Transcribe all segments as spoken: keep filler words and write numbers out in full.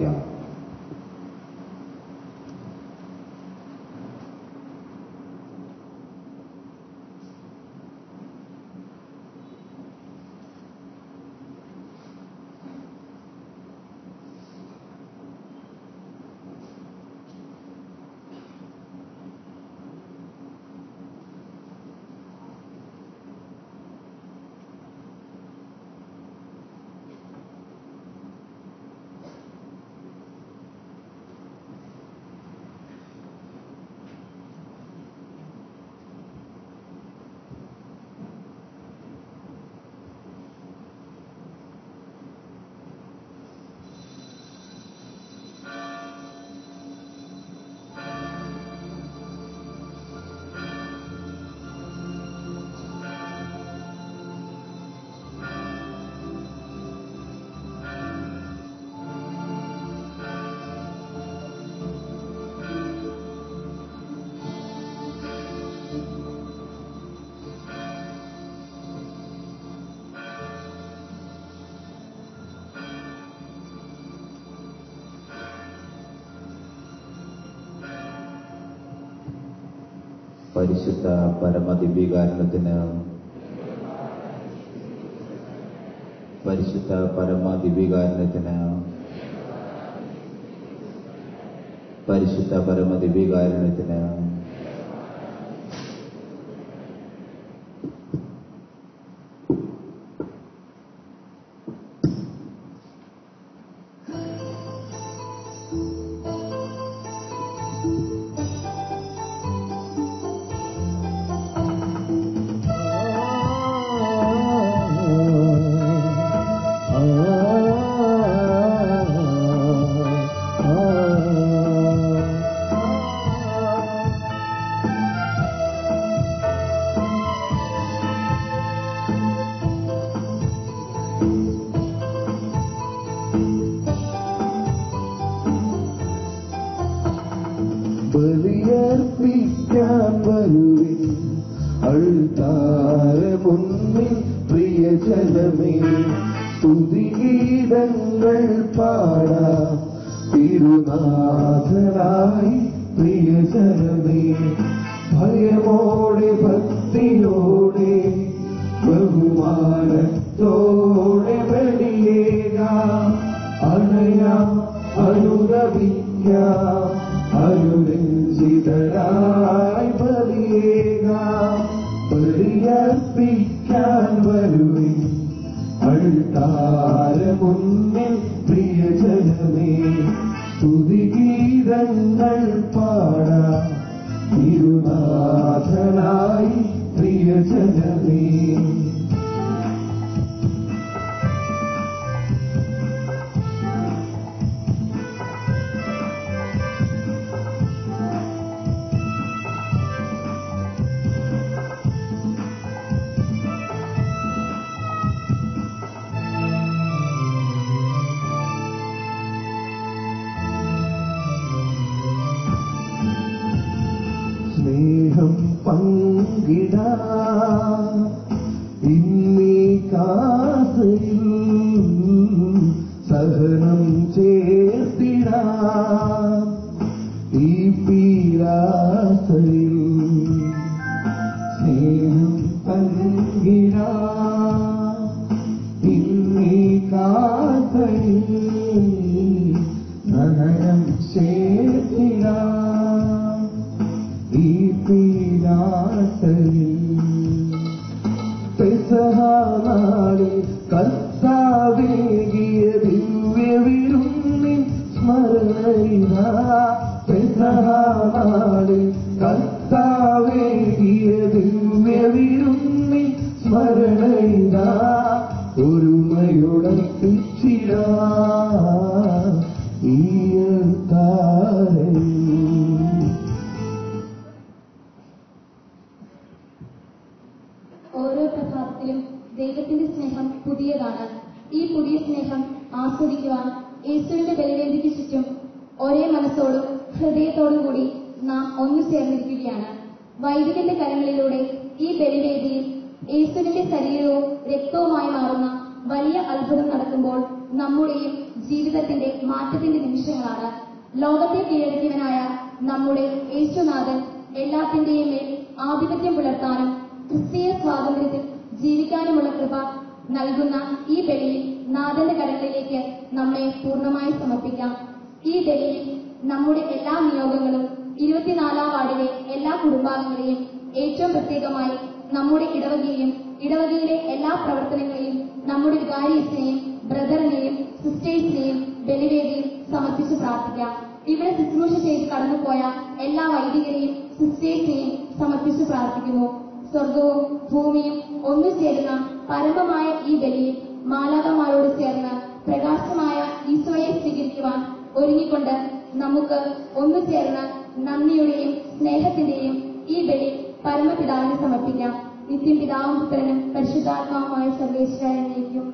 പ്രാർത്ഥിക്കാം. പരിശുദ്ധ പരമദിവ്യകാരുണ്യത്തിന് പരിശുദ്ധ പരമദിവ്യകാരുണ്യത്തിന് പരിശുദ്ധ പരമദിവ്യകാരുണ്യത്തിന് ബലിയർപ്പിക്കാൻ വരുവിൻ അൾത്താരമുന്നിൽ പ്രിയജനമേ, സ്തുതിഗീതങ്ങൾ പാടാം തിരുനാഥനായി പ്രിയജനമേ. ഭയമോടെ ഭക്തിയോടെ ബഹുമാനത്തോടെ ബലിയേകാം, അണയാം അനുദപിക്കാം അനുരഞ്ജിതരായി ബലിയേകാം. ബലിയർപ്പിക്കാൻ വരുവിൻ അൾത്താരമുന്നിൽ പ്രിയജനമേ, സ്തുതിഗീതങ്ങൾ പാടാം തിരുനാഥനായി പ്രിയജനമേ. സ്നേഹം പങ്കിടാം ഇന്നീ കാസയിൽ, സഹനം ചേർത്തിടാം ഈ പീരാസയിൽ. സ്നേഹം പങ്കിടാം ഇന്നീ കാസയിൽ, സഹനം ചേർത്തിടാം ഈ പീരാസയിൽ. പെസഹാനാളിൽ കർത്താവേകിയ ദിവ്യവിരുന്നിൻ സ്മരണയിതാ. പെസഹാനാളിൽ കർത്താവേകിയ ദിവ്യവിരുന്നിൻ സ്മരണയിതാ. ഒരുമയുടർപ്പിച്ചിടാം ഈ അൾത്താരയിൽ. ഓരോ പ്രഭാതത്തിലും ദൈവത്തിന്റെ സ്നേഹം പുതിയതാണ്. ഈ പുതിയ സ്നേഹം ആസ്വദിക്കുവാൻ യേശുവിന്റെ ബലിവേദിക്ക് ചുറ്റും ഒരേ മനസ്സോടും ഹൃദയത്തോടും കൂടി നാം ഒന്നു ചേർന്നിരിക്കുകയാണ്. വൈദികന്റെ കരങ്ങളിലൂടെ ഈ ബലിവേദിയിൽ യേശുവിന്റെ ശരീരവും രക്തവുമായി മാറുന്ന വലിയ അത്ഭുതം നടക്കുമ്പോൾ നമ്മുടെയും ജീവിതത്തിന്റെ മാറ്റത്തിന്റെ നിമിഷങ്ങളാണ്. ലോകത്തെ കീഴടക്കിയവനായ നമ്മുടെ യേശുനാഥൻ എല്ലാത്തിന്റെയും മേൽ ആധിപത്യം പുലർത്താനും ക്രിസ്തീയ സ്വാതന്ത്ര്യത്തിൽ ജീവിക്കാനുമുള്ള കൃപ നൽകുന്ന ഈ ബലിയിൽ നാഥന്റെ കരങ്ങളിലേക്ക് നമ്മെ പൂർണ്ണമായി സമർപ്പിക്കാം. ഈ ബലിയിൽ നമ്മുടെ എല്ലാ നിയോഗങ്ങളും ഇരുപത്തിനാലാം വാർഡിലെ എല്ലാ കുടുംബാംഗങ്ങളെയും ഏറ്റവും പ്രത്യേകമായി നമ്മുടെ ഇടവകയെയും ഇടവകയിലെ എല്ലാ പ്രവർത്തനങ്ങളെയും നമ്മുടെ വികാരിയത്തിനെയും ബ്രദറിനെയും സിസ്റ്റേഴ്സിനെയും ബലിവേദിയിൽ സമർപ്പിച്ച് പ്രാർത്ഥിക്കാം. ഇവിടെ ശുശ്രൂഷ ചെയ്ത് കടന്നുപോയ എല്ലാ വൈദികരെയും സിസ്റ്റേഴ്സിനെയും സമർപ്പിച്ച് പ്രാർത്ഥിക്കുന്നു. സ്വർഗവും ഭൂമിയും ഒന്നു ചേരുന്ന പരമമായ ഈ ബലിയിൽ മാലാഖമാരോട് ചേർന്ന് പ്രകാശമായ ഈശോയെ സ്വീകരിക്കുവാൻ ഒരുങ്ങിക്കൊണ്ട് നമുക്ക് ഒന്നു ചേർന്ന് നന്ദിയുടെയും സ്നേഹത്തിന്റെയും ഈ ബലി പരമപിതാവിന് സമർപ്പിക്കാം. നിത്യം പിതാവും പുത്രനും പരിശുദ്ധാത്മാവുമായ സർവേശ്വരനിലേക്കും.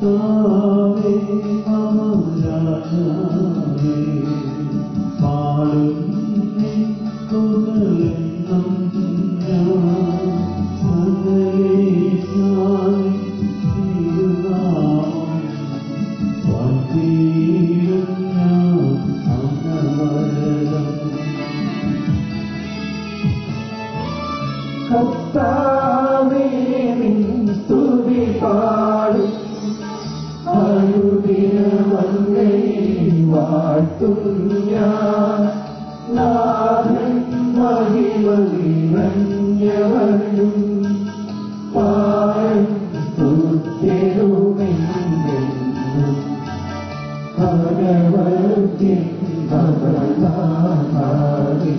Amen. കർത്താവേ നിൻ സ്തുതി പാടും അനുദിനമങ്ങയെ വാഴ്ത്തും ഞാൻ നാഥൻ മഹിമ നിറഞ്ഞവനും പാടും സ്തുതിരുമെന്നും ഭഗവതി ഭഗവാനാദി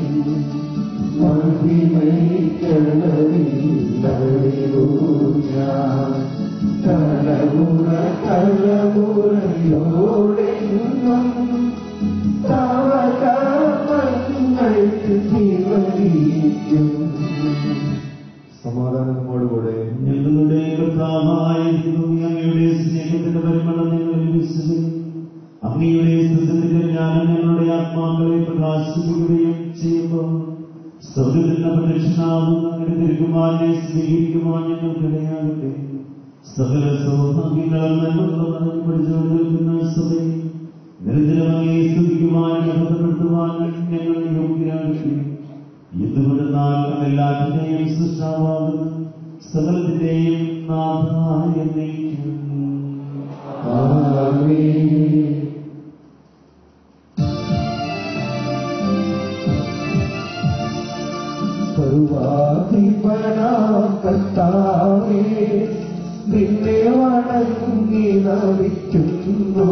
മഹിമൈക്കളവില്ലറിവൂ ഞാൻ തലമുറ തലമുറയോടെന്നും തവ കർമ്മങ്ങൾക്ക് ജീവനിക്കും. സമാധാനം നമ്മോടുകൂടെ. ഞങ്ങളുടെ കർത്താവായ ദൈവമേ, അങ്ങയുടെ സ്നേഹത്തിന്റെ പരിമളം ഞങ്ങളിൽ വിശ്വസിക്കുന്നു. അങ്ങയുടെ സ്തുതിയുടെ ജ്ഞാനം ഞങ്ങളുടെ ആത്മാക്കളെ പ്രകാശിപ്പിക്കുകയും ചെയ്യുമ്പോൾ സ്വർഗ്ഗത്തിൽ പ്രദക്ഷിണാവുന്ന അങ്ങയുടെ തിരുക്കുമാരനെ സ്വീകരിക്കുവാൻ ഞങ്ങൾക്കിടയാകട്ടെ. സകല സൗഭാഗ്യങ്ങളും നന്മകളും പഠിച്ചുകൊണ്ട് നിൽക്കുന്ന സഭയെ നിരന്തരമായി സ്തുതിക്കുവാനും ബന്ധപ്പെടുത്തുവാനും ഞങ്ങൾ യോഗ്യരാകട്ടെ. എന്തുകൊണ്ടെന്നാൽ എല്ലാത്തിന്റെയും സൃഷ്ടാവാകുന്ന സകലത്തിന്റെയും നാഥായ എന്നേക്കും. ആമേൻ. സർവാധിപനാം കർത്താവേ, നിന്നെ വണങ്ങി നമിക്കുന്നു.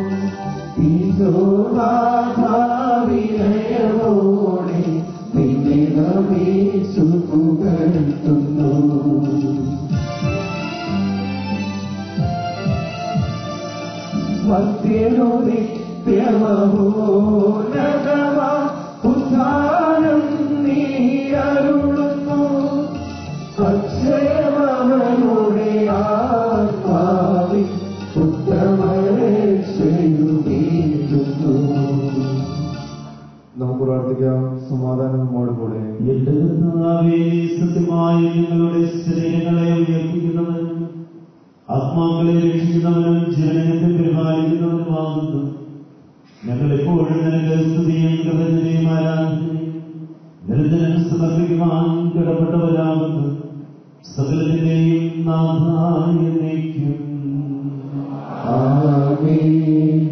ഈശോനാഥാവിനയമോടെ നിന്നെ നമിച്ചു പുകഴ്ത്തുന്നു. മധ്യനോ നിത്യമഹോന്നതമാ ഉദ്ധാനം നീ അരുളുന്നു. അക്ഷയമവനുടെ ആത്മാവിൽ ഉത്തമരക്ഷയുമേറ്റുന്നു. നമുക്ക് പ്രാർത്ഥിക്കാം. സമാധാനം നമ്മോട് കൂടെ. എന്റെ കർത്താവേ, സത്യമായി നിങ്ങളുടെ ശരീരങ്ങളെ ഉയർപ്പിക്കുന്നവൻ ആത്മാക്കളെ രക്ഷിക്കുന്നവനും ജീവനത്തെ പരിപാലിക്കുന്നവനുമാകുന്നു. ഞങ്ങളെപ്പോഴും നിനക്ക് സ്തുതിയും കൃതജ്ഞതയും ആരാധനയും നിരന്തരം സമർപ്പിക്കുവാൻ കടപ്പെട്ടവരാകുന്നു. സകലത്തിന്റെയും നാഥായ എന്നേക്കും. ആമേൻ.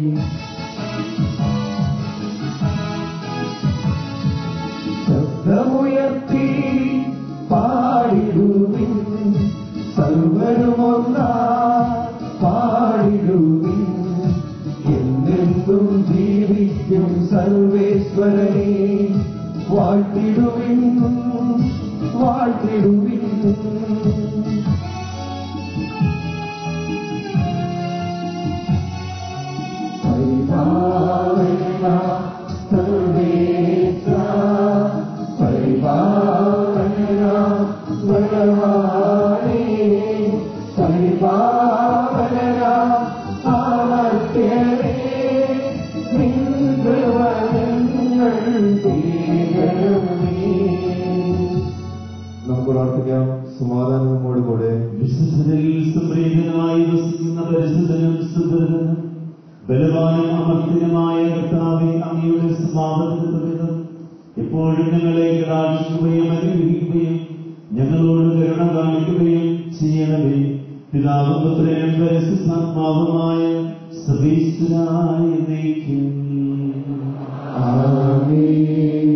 ശബ്ദമുയർത്തി പാടിടുവിൻ, സർവരുമൊന്നാ പാടിടുവിൻ. എന്നെന്നും ജീവിക്കും സർവേശ്വരനെ വാഴ്ത്തിടുവിൻ, വാഴ്ത്തിടുവിൻ. പരിപാവന സർവേശ, പരിപാവന ഭഗവാനേ, പരിപാവന ആമർത്യനേ, നിൻകൃപകൾ തീരണമേ. നമുക്ക് പ്രാർത്ഥിക്കാം. സമാധാനം നമ്മോട് കൂടെ. വിശുദ്ധരിൽ സുപ്രീതനായി വസിക്കുന്ന പരിശുദ്ധനും സുന്ദരനും ബലവാനും അമർത്തിനുമായ കർത്താവേ, അങ്ങയുടെ സ്വഭാവത്തിന് എപ്പോഴും ഞങ്ങളെ കടാക്ഷിക്കുകയും അനുഗ്രഹിക്കുകയും ഞങ്ങളോട് കരുണ കാണിക്കുകയും ചെയ്യണമേ. പിതാവും പുത്രനും പരിശുദ്ധാത്മാവുമായ സർവീശ്വരായ എന്നേക്കും. ആമേൻ.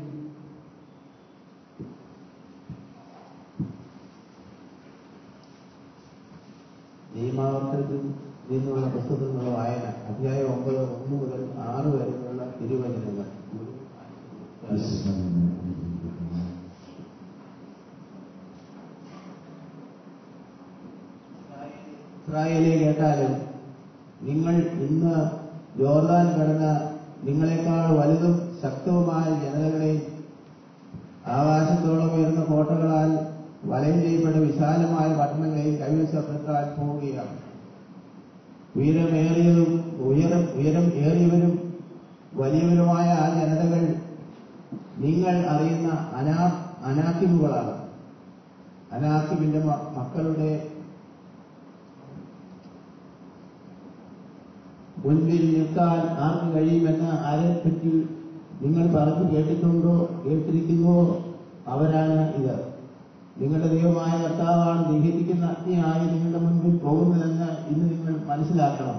നിയമാവർത്തനത്തിൽ നിന്നുള്ള പുസ്തകങ്ങളുടെ വായന അധ്യായം ഒമ്പത് ഒന്ന് മുതൽ ആറ് വരെയുള്ള തിരുവചനങ്ങൾ. ഇസ്രായേലേ, കേട്ടാലും നിങ്ങൾ ഇന്ന് യോർദാൻ കടന്ന നിങ്ങളെക്കാൾ വലുതും ശക്തവുമായ ജനതകളെയും ആകാശത്തോളം ഉയർന്ന കോട്ടകളാൽ വലയം ചെയ്യപ്പെട്ട വിശാലമായ പട്ടണങ്ങളെയും കൈവശപ്പെടുത്താൻ പോവുകയാണ്. ഉയരമേറിയതും ഉയരം ഉയരം ഏറിയവരും വലിയവരുമായ ആ ജനതകൾ നിങ്ങൾ അറിയുന്ന അനാ അനാക്കിമുകളാണ്. അനാക്കിമിന്റെ മക്കളുടെ മുൻപിൽ നിൽക്കാൻ ആർക്ക് കഴിയുമെന്ന് ആരെപ്പറ്റി നിങ്ങൾ പറഞ്ഞു കേട്ടിട്ടുണ്ടോ കേട്ടിരിക്കുന്നുവോ അവരാണ് ഇത്. നിങ്ങളുടെ ദൈവമായ കർത്താവാണ് ദഹിപ്പിക്കുന്ന അഗ്നിയായി നിങ്ങളുടെ മുൻപിൽ പോകുന്നതെന്ന് ഇന്ന് നിങ്ങൾ മനസ്സിലാക്കണം.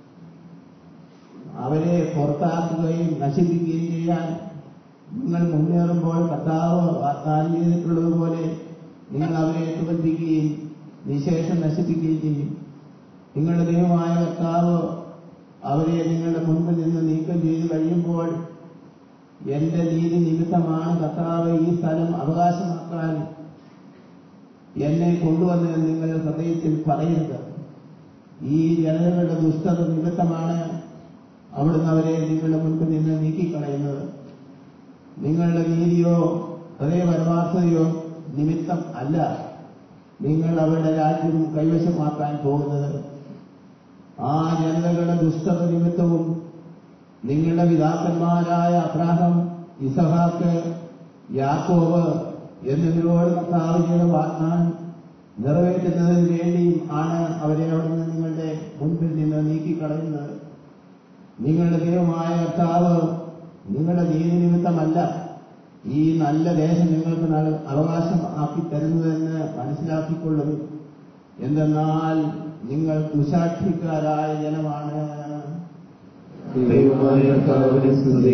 അവരെ പുറത്താക്കുകയും നശിപ്പിക്കുകയും ചെയ്യാൻ നിങ്ങൾ മുന്നേറുമ്പോൾ കർത്താവ് വാഗ്ദാനം ചെയ്തിട്ടുള്ളതുപോലെ നിങ്ങൾ അവരെ തുകൽപ്പിക്കുകയും നിശേഷം നശിപ്പിക്കുകയും ചെയ്യും. നിങ്ങളുടെ ദൈവമായ കർത്താവ് അവരെ നിങ്ങളുടെ മുൻപിൽ നിന്ന് നീക്കം ചെയ്ത് കഴിയുമ്പോൾ എന്റെ നീതി നിമിത്തമാണ് കർത്താവ് ഈ സ്ഥലം അവകാശമാക്കാൻ എന്നെ കൊണ്ടുവന്നതെന്ന് നിങ്ങൾ ഹൃദയത്തിൽ പറയരുത്. ഈ ജനതകളുടെ ദുഷ്ടത നിമിത്തമാണ് അവിടുന്ന് അവരെ നിങ്ങളുടെ മുൻപിൽ നിന്ന് നീക്കിക്കളയുന്നത്. നിങ്ങളുടെ നീതിയോ ഹൃദയപരമാർത്ഥതയോ നിമിത്തം അല്ല നിങ്ങൾ അവരുടെ രാജ്യം കൈവശമാക്കാൻ പോകുന്നത്. ആ ജനതകളുടെ ദുഷ്ടത നിമിത്തവും നിങ്ങളുടെ പിതാക്കന്മാരായ അബ്രാഹാം, ഇസഹാക്ക്, യാക്കോബ് എന്നിവരോട് കർത്താവ് ചെയ്ത വാഗ്ദാനം നിറവേറ്റുന്നതിന് വേണ്ടിയും ആണ് അവരെ അവിടുന്ന് നിങ്ങളുടെ മുൻപിൽ നിന്ന് നീക്കിക്കളയുന്നത്. നിങ്ങളുടെ ദൈവമായ കർത്താവ് നിങ്ങളുടെ നീതി നിമിത്തമല്ല ഈ നല്ല ദേശം നിങ്ങൾക്ക് അവകാശം ആക്കി തരുന്നതെന്ന് മനസ്സിലാക്കിക്കൊള്ളുന്നു. എന്തെന്നാൽ നിങ്ങൾ ദുശാഠ്യക്കാരായ ജനമാണ്. ദൈവമായ കർത്താവിനെ സ്തുതി.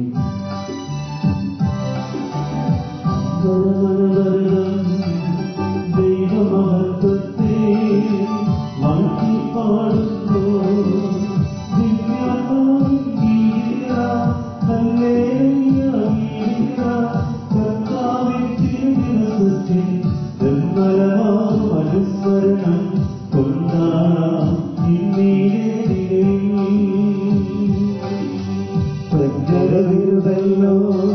ദൈവമഹത്വത്തെ വാഴ്ത്തി പാടുന്നു. കർത്താവിൻ തിരുദിവസത്തിൽ നിർമ്മലമാനുസ്മരണം കൊണ്ടാടാം ഇന്നീരേ. പ്രജ്ഞരവിരുതല്ലോ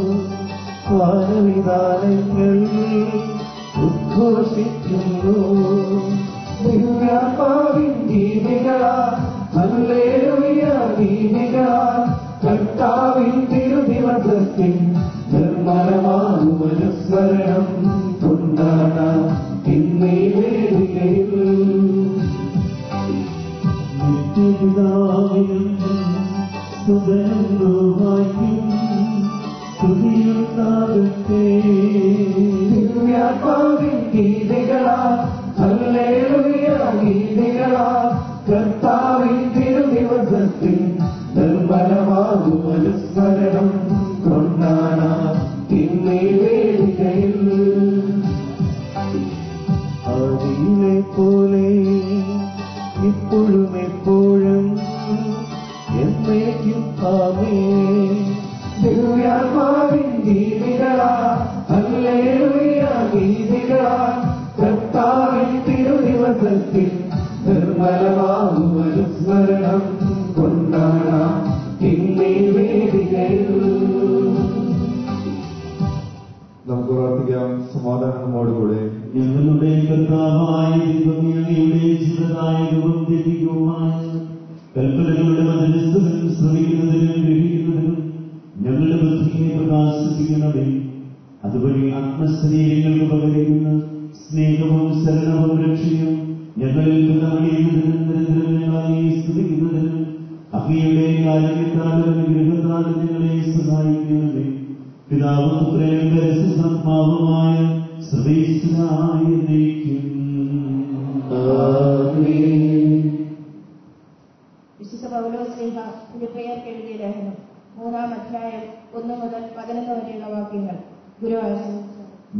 വാനവിധാനങ്ങൾ ഉദ്ഘോഷിക്കുന്നു. ദിവ്യാത്മാവിൻ ഗീതികളാ ഹല്ലേലൂയ ഗീതികളാ. കർത്താവിൻ തിരുദിവസത്തിൽ നിർമ്മലമാകും അനുസ്മരണം കൊണ്ടാടാം ഇന്നീ വേദികയിൽ. നിത്യപിതാവിനും സുതനും വായിക്കും സ്തുതിയുണ്ടാകട്ടെ. ദിവ്യാത്മാവിൻ ഗീതികളാ ഹല്ലേലൂയ ഗീതികളാ. കർത്താവിൻ തിരുദിവസത്തിൽ നിർമ്മലമാകും അനുസ്മരണം കൊണ്ടാടാം ഇന്നീ വേദികയിൽ. ആദിയിലെ പോലെ ഇപ്പോഴും എപ്പോഴും എന്നേക്കും ആമേൻ. ദിവ്യാത്മാവിൻ ഗീതികളാ ഹല്ലേലൂയ ഗീതികളാ. കർത്താവിൻ തിരുദിവസത്തിൽ നിർമ്മലമാകും അനുസ്മരണം കൊണ്ടാടാം ഇന്നീ വേദികയിൽ. നമുക്ക് പ്രാർത്ഥിക്കാം. സമാധാനം നമ്മോടുകൂടെ. ഞങ്ങളുടെ കർത്താവായ ദൈവമേ, അങ്ങയുടെ ജീവദായകവും ദൈവികവുമായ കൽപ്പനകളുടെ മധ്യസ്ഥനും ശ്രമിക്കുന്നതിനും ഗ്രഹിക്കുന്നതിനും ഞങ്ങളുടെ ബുദ്ധിയെ പ്രകാശിപ്പിക്കണമേ. അതുവഴി ആത്മശരീരങ്ങൾക്ക് ഉപകരിക്കുന്ന സ്നേഹവും ശരണവും രക്ഷയും ഞങ്ങളിൽ നിറയുന്നതിനും നിരന്തരം ഞങ്ങളെ സ്തുതിക്കുന്നതിനും അങ്ങയുടെ കാലത്താലും അനുഗ്രഹത്താലും ഞങ്ങളെ സഹായിക്കണമേ. പിതാവും പുത്രനും പരിശുദ്ധാത്മാവുമായ സർവ്വേശ്വരനായ ദൈവം. വിശുദ്ധ പൗലോസ്ലീഹ ഫിലിപ്പിയർക്ക് എഴുതിയ ലേഖനം മൂന്നാം അധ്യായം ഒന്ന് മുതൽ പതിനൊന്ന് വരെയുള്ള വാക്യങ്ങൾ. ഗുരുവായൂർ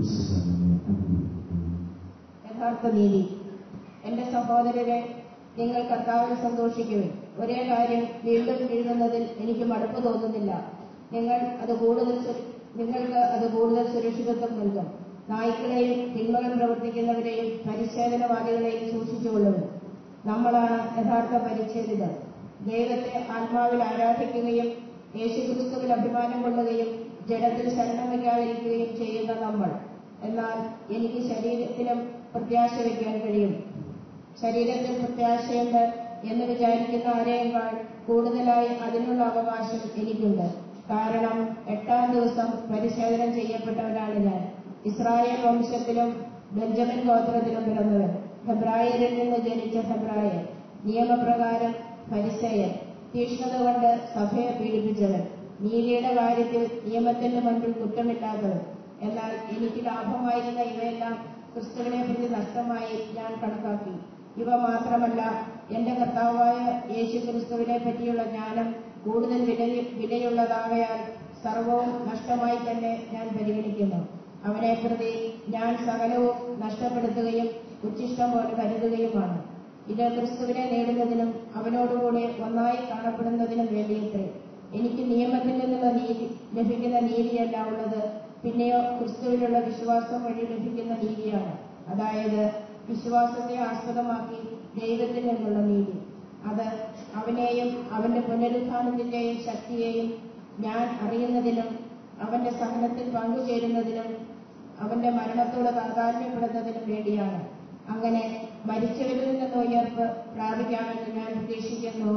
യഥാർത്ഥ നീതി. എന്റെ സഹോദരരെ, നിങ്ങൾ കർത്താവിൽ സന്തോഷിക്കുവിൻ. ഒരേ കാര്യം വീണ്ടും എഴുതുന്നതിൽ എനിക്ക് മടുപ്പ് തോന്നുന്നില്ല. നിങ്ങൾ അത് കൂടുതൽ നിങ്ങൾക്ക് അത് കൂടുതൽ സുരക്ഷിതത്വം നൽകും. നായ്ക്കളെയും തിന്മകൾ പ്രവർത്തിക്കുന്നവരെയും പരിച്ഛേദനവാദികളെയും സൂക്ഷിച്ചുകൊള്ളുവിൻ. നമ്മളാണ് യഥാർത്ഥ പരിച്ഛേദിതർ. ദൈവത്തെ ആത്മാവിൽ ആരാധിക്കുകയും യേശുക്രിസ്തുവിൽ അഭിമാനം കൊള്ളുകയും ജഡത്തിൽ ശരണം വയ്ക്കാതിരിക്കുകയും ചെയ്യുന്ന നമ്മൾ. എന്നാൽ എനിക്ക് ശരീരത്തിലും പ്രത്യാശ വയ്ക്കാൻ കഴിയും. ശരീരത്തിൽ പ്രത്യാശയുണ്ട് എന്ന് വിചാരിക്കുന്ന ആരെയേക്കാൾ കൂടുതലായി അതിനുള്ള അവകാശം എനിക്കുണ്ട്. കാരണം എട്ടാം ദിവസം പരിശോധനം ചെയ്യപ്പെട്ടവനാണ് ഞാൻ. Israel വംശത്തിലും Benjamin ഗോത്രത്തിലും പിറന്നവൻ. ഹെബ്രായരിൽ നിന്ന് ജനിച്ച ഹെബ്രായൻ. നിയമപ്രകാരം ഫരിസേയൻ. തീക്ഷ്ണത കൊണ്ട് സഭയെ പീഡിപ്പിച്ചവൻ. നീതിയുടെ കാര്യത്തിൽ നിയമത്തിന്റെ മുൻപിൽ കുറ്റമില്ലാത്തവൻ. എന്നാൽ എനിക്ക് ലാഭമായിരുന്ന ഇവയെല്ലാം ക്രിസ്തുവിനെ പ്രതി നഷ്ടമായി ഞാൻ കണക്കാക്കി. ഇവ മാത്രമല്ല, എന്റെ കർത്താവായ യേശു ക്രിസ്തുവിനെ പറ്റിയുള്ള ജ്ഞാനം കൂടുതൽ വില വിലയുള്ളതാകയാൽ സർവവും നഷ്ടമായി തന്നെ ഞാൻ പരിഗണിക്കുന്നു. അവനെ പ്രതി ഞാൻ സകലവും നഷ്ടപ്പെടുത്തുകയും ഉച്ഛിഷ്ടം പോലെ കരുതുകയുമാണ്. ഇത് ക്രിസ്തുവിനെ നേടുന്നതിനും അവനോടുകൂടെ ഒന്നായി കാണപ്പെടുന്നതിനും വേണ്ടിയത്രേ. എനിക്ക് നിയമത്തിൽ നിന്നുള്ള നീതി ലഭിക്കുന്ന നീതിയല്ല ഉള്ളത്, പിന്നെയോ ക്രിസ്തുവിലുള്ള വിശ്വാസം വഴി ലഭിക്കുന്ന നീതിയാണ്. അതായത് വിശ്വാസത്തെ ആസ്പദമാക്കി ദൈവത്തിൽ നിന്നുള്ള നീതി. അത് അവനെയും അവന്റെ പുനരുത്ഥാനത്തിന്റെയും ശക്തിയെയും ഞാൻ അറിയുന്നതിനും അവന്റെ സഹനത്തിൽ പങ്കുചേരുന്നതിനും അവന്റെ മരണത്തോട് താതാത്മ്യപ്പെടുന്നതിനും വേണ്ടിയാണ്. അങ്ങനെ മരിച്ചവരിൽ നിന്ന് ഉയർപ്പ് പ്രാപിക്കാമെന്ന് ഞാൻ പ്രതീക്ഷിക്കുന്നു.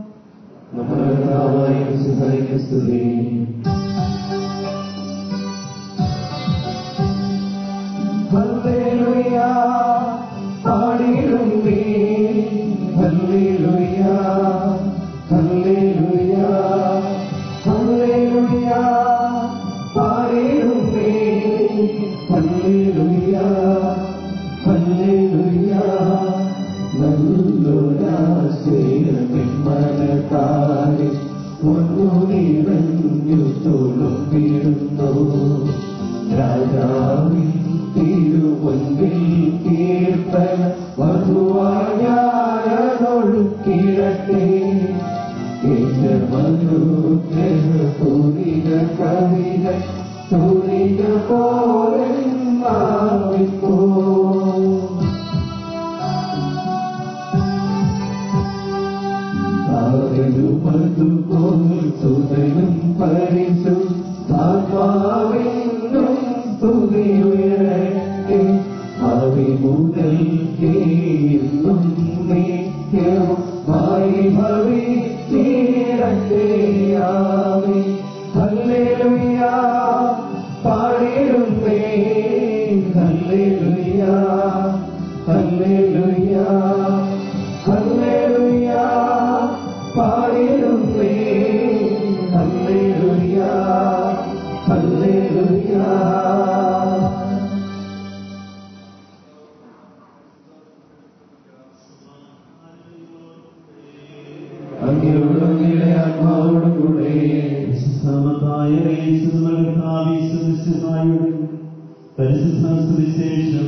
ഹല്ലേലൂയ പാടിയിടുന്നേ, ഹല്ലേലൂയ ഹല്ലേലൂയ ഹല്ലേലൂയ പാടിയിടുന്നേ, ഹല്ലേലൂയ ഹല്ലേലൂയ നല്ലൊരാശയമെന്മനത്താലെ ഒന്നു നിറഞ്ഞു തുളുമ്പിടുന്നു. രാജാവിൻ തിരുമുൻപിൽ കീർത്തന വധുവായൊഴുക്കിടട്ടെ. തുനിക കവിത തുനിക പോലെ മാറിപ്പോ. മധുപോൽ സുതനും പരിശു ആത്മാവിനും സ്തുതിയുയരട്ടെ. ഭാവി മുതൽ കേന്നും നിത്യവും ഭവിച്ചിടട്ടെ. ആമേൻ. ഹല്ലേലൂയ പാടിയിടുന്നേ, ഹല്ലേലൂയ ഹല്ലേലൂയ ഹല്ലേലൂയ പാടിയിടുന്നേ, ഹല്ലേലൂയ ഹല്ലേലൂയ. അങ്ങയുടെ ആത്മാവോടും കൂടെ വിശുദ്ധമായ പരിശുദ്ധ സുവിശേഷം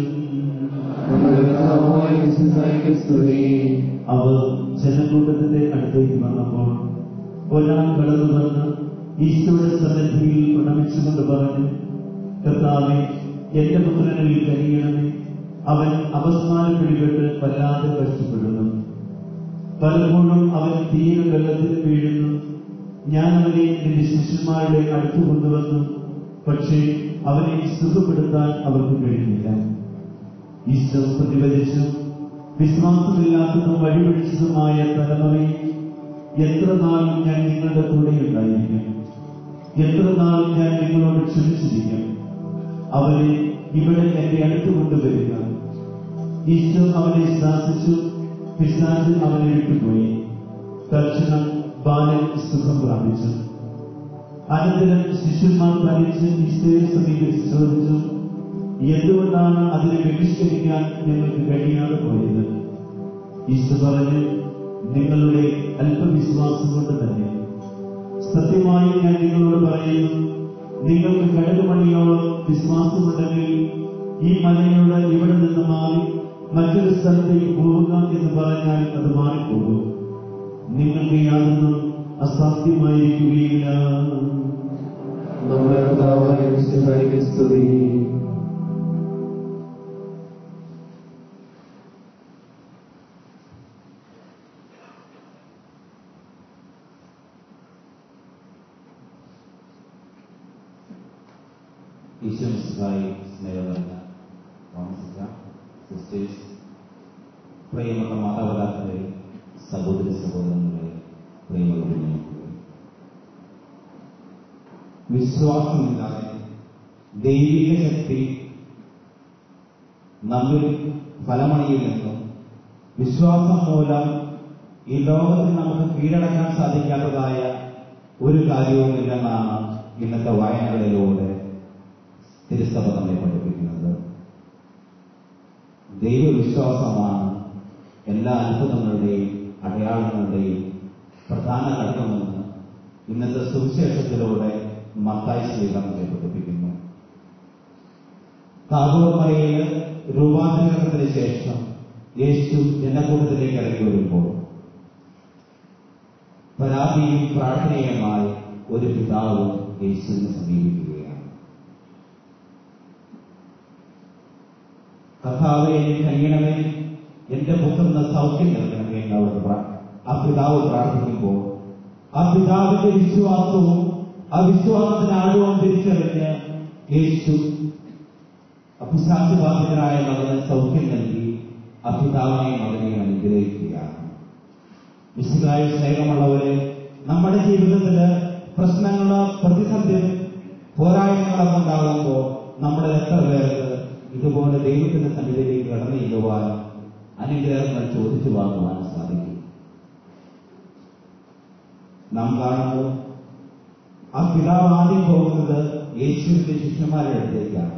അവർ ജനക്കൂട്ടത്തിന്റെ അടുത്തേക്ക് വന്നപ്പോൾ ഒരാൾ കടന്നു വന്ന് ഈശോയുടെ സന്നിധിയിൽ പ്രണമിച്ചുകൊണ്ട് പറഞ്ഞു, കർത്താവേ, എന്റെ പുത്രനിൽ കനിയണമേ. അവൻ അപസ്മാരം പിടിപെട്ട് വല്ലാതെ കഷ്ടപ്പെടുന്നു. പലപ്പോഴും അവൻ തീരെ വെള്ളത്തിൽ വീഴുന്നു. ഞാൻ അവനെ എന്റെ ശിഷ്യന്മാരുടെ അടുത്ത് കൊണ്ടുവന്നു, പക്ഷേ അവനെ സുഖപ്പെടുത്താൻ അവർക്ക് കഴിയുന്നില്ല. ഈശോ പ്രതിഫലിച്ചു, വിശ്വാസമില്ലാത്തതും വഴിപിടിച്ചതുമായ തലമുറയിൽ എത്ര നാൾ ഞാൻ നിങ്ങളുടെ കൂടെയുണ്ടായിരിക്കും? എത്ര നാൾ ഞാൻ നിങ്ങളോട് ക്ഷമിച്ചിരിക്കും? അവനെ ഇവിടെ എന്റെ അടുത്ത് കൊണ്ടുവരിക. ഈശോ അവനെ ശാസിച്ചു, പിശാച് അവനെ വിട്ടുപോയി. തൽക്ഷണം ബാലൻ സുഖം പ്രാപിച്ചു. അനന്തരം ശിഷ്യന്മാർ തനിച്ച് ഈശോയെ സമീപിച്ച് ചോദിച്ചു, എന്തുകൊണ്ടാണ് അതിനെ ബഹിഷ്കരിക്കാൻ ഞങ്ങൾക്ക് കഴിയാതെ പോയത്? ഈശോ പറഞ്ഞു, നിങ്ങളുടെ അല്പവിശ്വാസം കൊണ്ട് തന്നെ. സത്യമായി ഞാൻ നിങ്ങളോട് പറയുന്നു, നിങ്ങൾക്ക് കടുകുമണിയോളം വിശ്വാസമുണ്ടെങ്കിൽ ഈ മലയോട് ഇവിടെ നിന്ന് മാറി മറ്റൊരു സ്ഥലത്തേക്ക് പോവുക എന്ന് പറഞ്ഞാൽ അത് മാറിപ്പോകും. നിങ്ങൾക്ക് യാതൊന്നും അസാധ്യമായിരിക്കുകയില്ല. നമ്മുടെ കർത്താവായ യേശുവിന്റെ സ്തുതി. ഈശ്വരനായി സ്നേഹമല്ല താമസിച്ച സിസ്റ്റേഴ്സ്, പ്രിയമുള്ള മാതാപിതാക്കളെ, സഹോദരി സഹോദരങ്ങളെ, പ്രിയമുള്ള വിശ്വാസമില്ലാതെ ദൈവിക ശക്തി നമ്മിൽ ഫലമണിയില്ലെന്നും വിശ്വാസം മൂലം ഈ ലോകത്തിൽ നമുക്ക് കീഴടക്കാൻ സാധിക്കാത്തതായ ഒരു കാര്യവുമില്ലെന്നാണ് ഇന്നത്തെ വായനകളിലൂടെ തിരുസഭ നമ്മെ പഠിപ്പിക്കുന്നത്. ദൈവവിശ്വാസമാണ് എല്ലാ അത്ഭുതങ്ങളുടെയും അടയാളങ്ങളുടെയും പ്രധാന ഘടകമെന്ന് ഇന്നത്തെ സുവിശേഷത്തിലൂടെ മത്തായി ശ്ലീഹ നമ്മെ പഠിപ്പിക്കുന്നു. താബോർ മലയിൽ രൂപാന്തരീകരണത്തിന് ശേഷം യേശു ജനക്കൂട്ടത്തിലേക്ക് ഇറങ്ങി വരുമ്പോൾ പരാതിയും പ്രാർത്ഥനയുമായി ഒരു പിതാവ് യേശുവിനെ സമീപിക്കുകയാണ്. കർത്താവേ, എനിക്ക് കഴിയണമേ, എന്റെ പുത്രന് സൗഖ്യം നൽകണമേ എന്നവർ ആ പിതാവ് പ്രാർത്ഥിക്കുമ്പോൾ ആ പിതാവിന്റെ വിശ്വാസവും ആ വിശ്വാസത്തിന് ആഴവും തിരിച്ചറിഞ്ഞ് യേശു അഭിശാചബാധിതനായ മകന് സൗഖ്യം നൽകി ആ പിതാവിനെ മകനെ അനുഗ്രഹിക്കുകയാണ്. വിശുദ്ധായ സ്നേഹമുള്ളവരെ, നമ്മുടെ ജീവിതത്തില് പ്രശ്നങ്ങളോ പ്രതിസന്ധി പോരായ്മകളൊക്കെ ഉണ്ടാകുമ്പോൾ നമ്മുടെ എത്ര പേർക്ക് ഇതുപോലെ ദൈവത്തിന്റെ സന്നിധിയിലേക്ക് കടന്നു ചെല്ലുവാൻ അനുഗ്രഹങ്ങൾ ചോദിച്ചു വാങ്ങുവാൻ സാധിക്കും. നാം കാണുന്നു ആ പിതാവ് ആദ്യം പോകുന്നത് യേശുവിന്റെ ശിഷ്യന്മാരുടെ അടുത്തേക്കാണ്.